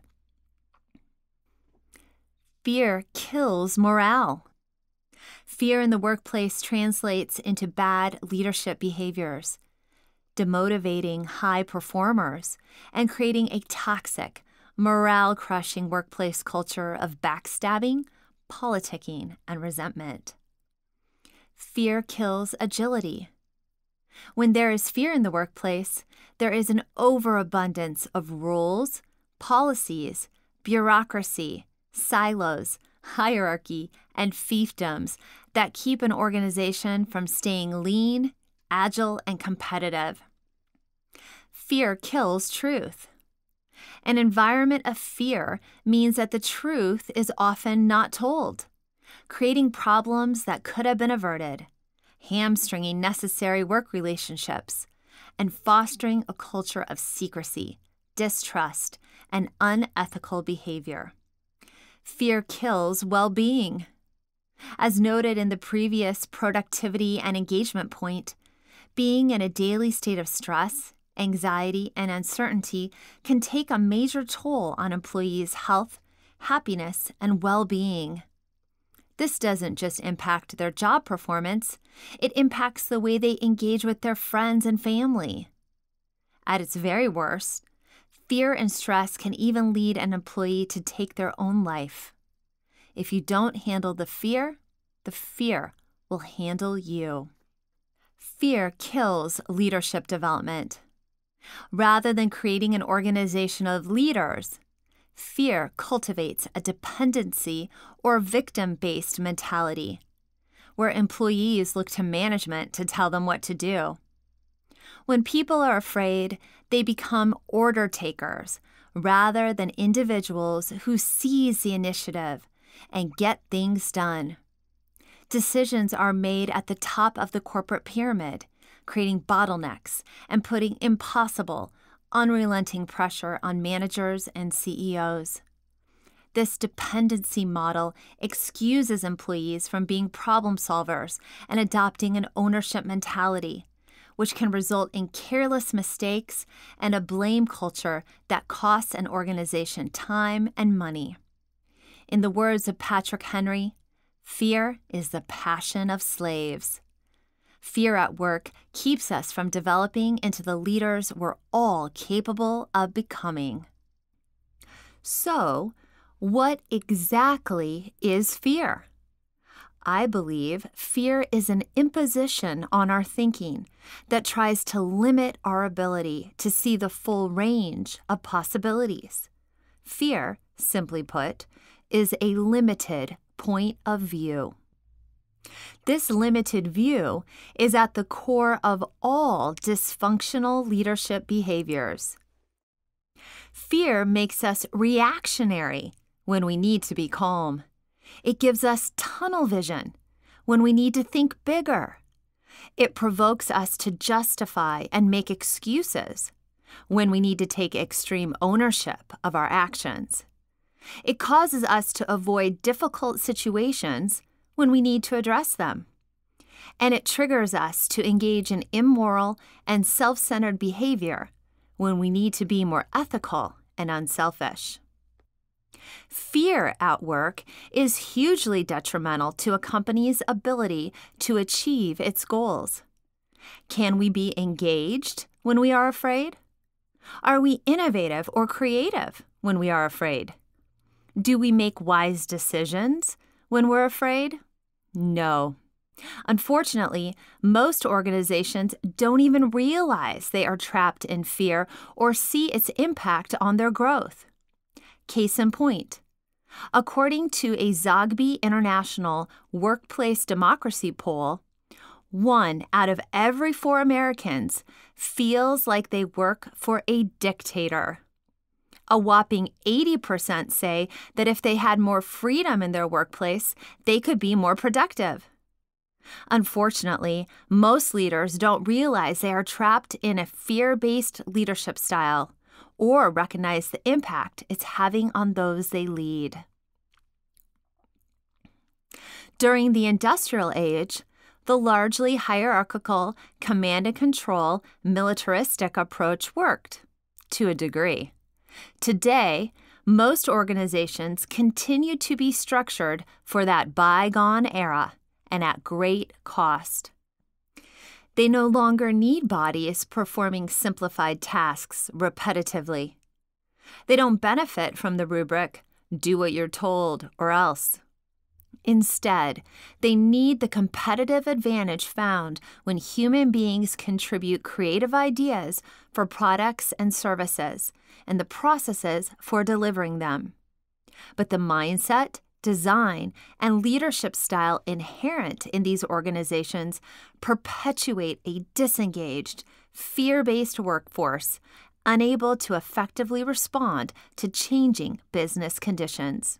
Fear kills morale. Fear in the workplace translates into bad leadership behaviors, demotivating high performers, and creating a toxic, morale-crushing workplace culture of backstabbing, politicking, and resentment. Fear kills agility. When there is fear in the workplace, there is an overabundance of rules, policies, bureaucracy, silos, hierarchy, and fiefdoms that keep an organization from staying lean, agile, and competitive. Fear kills truth. An environment of fear means that the truth is often not told, creating problems that could have been averted, hamstringing necessary work relationships, and fostering a culture of secrecy, distrust, and unethical behavior. Fear kills well-being. As noted in the previous productivity and engagement point, being in a daily state of stress, anxiety, and uncertainty can take a major toll on employees' health, happiness, and well-being. This doesn't just impact their job performance, it impacts the way they engage with their friends and family. At its very worst, fear and stress can even lead an employee to take their own life. If you don't handle the fear, the fear will handle you. Fear kills leadership development. Rather than creating an organization of leaders, fear cultivates a dependency or victim-based mentality, where employees look to management to tell them what to do. When people are afraid, they become order takers rather than individuals who seize the initiative and get things done. Decisions are made at the top of the corporate pyramid, creating bottlenecks and putting impossible, unrelenting pressure on managers and C E Os. This dependency model excuses employees from being problem solvers and adopting an ownership mentality, which can result in careless mistakes and a blame culture that costs an organization time and money. In the words of Patrick Henry, fear is the passion of slaves. Fear at work keeps us from developing into the leaders we're all capable of becoming. So, what exactly is fear? I believe fear is an imposition on our thinking that tries to limit our ability to see the full range of possibilities. Fear, simply put, is a limited point of view. This limited view is at the core of all dysfunctional leadership behaviors. Fear makes us reactionary when we need to be calm. It gives us tunnel vision when we need to think bigger. It provokes us to justify and make excuses when we need to take extreme ownership of our actions. It causes us to avoid difficult situations when we need to address them. And it triggers us to engage in immoral and self-centered behavior when we need to be more ethical and unselfish. Fear at work is hugely detrimental to a company's ability to achieve its goals. Can we be engaged when we are afraid? Are we innovative or creative when we are afraid? Do we make wise decisions when we're afraid? No. Unfortunately, most organizations don't even realize they are trapped in fear or see its impact on their growth. Case in point, according to a Zogby International Workplace Democracy poll, One out of every four Americans feels like they work for a dictator. A whopping eighty percent say that if they had more freedom in their workplace, they could be more productive. Unfortunately, most leaders don't realize they are trapped in a fear-based leadership style or recognize the impact it's having on those they lead. During the industrial age, the largely hierarchical, command and control, militaristic approach worked, to a degree. Today, most organizations continue to be structured for that bygone era and at great cost. They no longer need bodies performing simplified tasks repetitively. They don't benefit from the rubric, do what you're told or else. Instead, they need the competitive advantage found when human beings contribute creative ideas for products and services and the processes for delivering them. But the mindset, design, and leadership style inherent in these organizations perpetuate a disengaged, fear-based workforce unable to effectively respond to changing business conditions.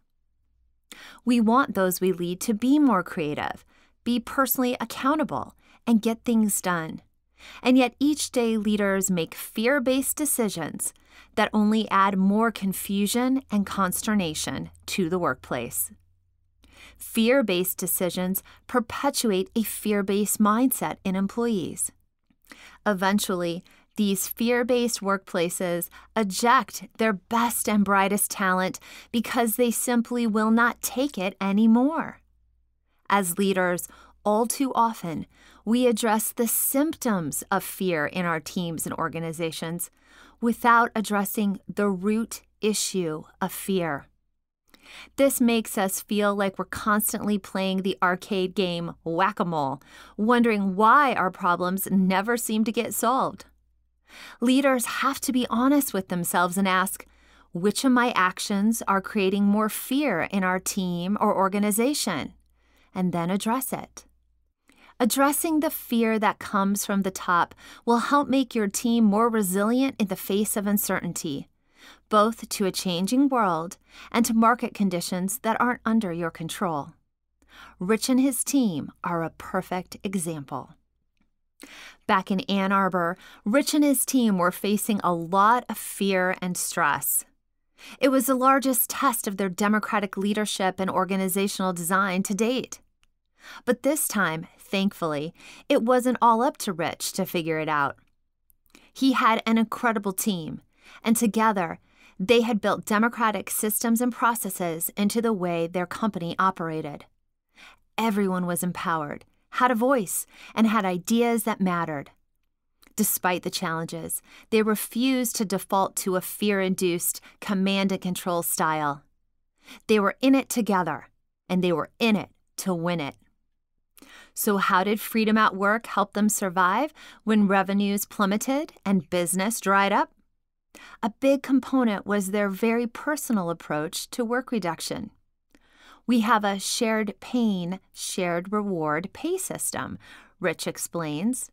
We want those we lead to be more creative, be personally accountable, and get things done. And yet each day leaders make fear-based decisions that only add more confusion and consternation to the workplace. Fear-based decisions perpetuate a fear-based mindset in employees. Eventually, these fear-based workplaces eject their best and brightest talent because they simply will not take it anymore. As leaders, all too often, we address the symptoms of fear in our teams and organizations without addressing the root issue of fear. This makes us feel like we're constantly playing the arcade game Whack-A-Mole, wondering why our problems never seem to get solved. Leaders have to be honest with themselves and ask, which of my actions are creating more fear in our team or organization? And then address it. Addressing the fear that comes from the top will help make your team more resilient in the face of uncertainty, both to a changing world and to market conditions that aren't under your control. Rich and his team are a perfect example. Back in Ann Arbor, Rich and his team were facing a lot of fear and stress. It was the largest test of their democratic leadership and organizational design to date. But this time, thankfully, it wasn't all up to Rich to figure it out. He had an incredible team, and together, they had built democratic systems and processes into the way their company operated. Everyone was empowered, had a voice, and had ideas that mattered. Despite the challenges, they refused to default to a fear-induced command and control style. They were in it together, and they were in it to win it. So how did freedom at work help them survive when revenues plummeted and business dried up? A big component was their very personal approach to work reduction. We have a shared pain, shared reward pay system, Rich explains.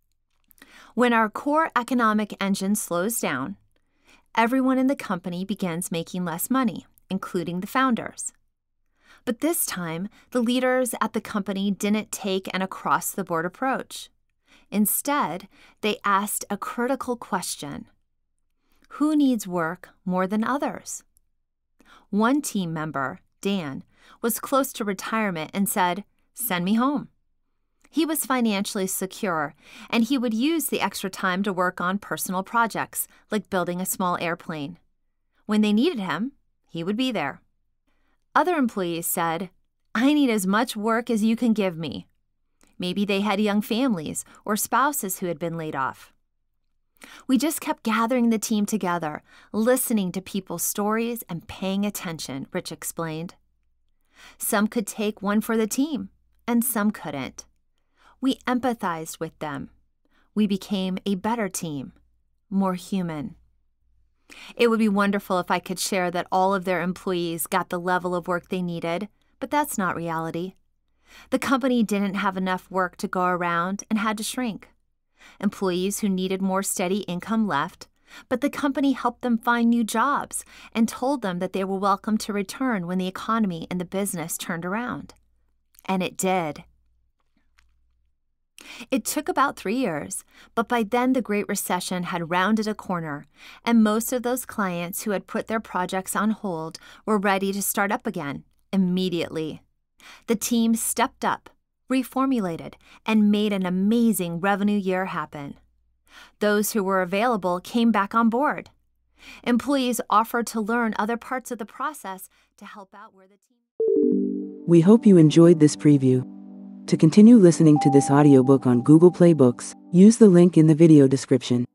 When our core economic engine slows down, everyone in the company begins making less money, including the founders. But this time, the leaders at the company didn't take an across-the-board approach. Instead, they asked a critical question. Who needs work more than others? One team member, Dan, was close to retirement and said, "Send me home." He was financially secure, and he would use the extra time to work on personal projects, like building a small airplane. When they needed him, he would be there. Other employees said, "I need as much work as you can give me." Maybe they had young families or spouses who had been laid off. We just kept gathering the team together, listening to people's stories and paying attention, Rich explained. Some could take one for the team, and some couldn't. We empathized with them. We became a better team, more human. It would be wonderful if I could share that all of their employees got the level of work they needed, but that's not reality. The company didn't have enough work to go around and had to shrink. Employees who needed more steady income left, but the company helped them find new jobs and told them that they were welcome to return when the economy and the business turned around. And it did. It took about three years, but by then the Great Recession had rounded a corner, and most of those clients who had put their projects on hold were ready to start up again immediately. The team stepped up, reformulated, and made an amazing revenue year happen. Those who were available came back on board. Employees offered to learn other parts of the process to help out where the team... We hope you enjoyed this preview. To continue listening to this audiobook on Google Play Books, use the link in the video description.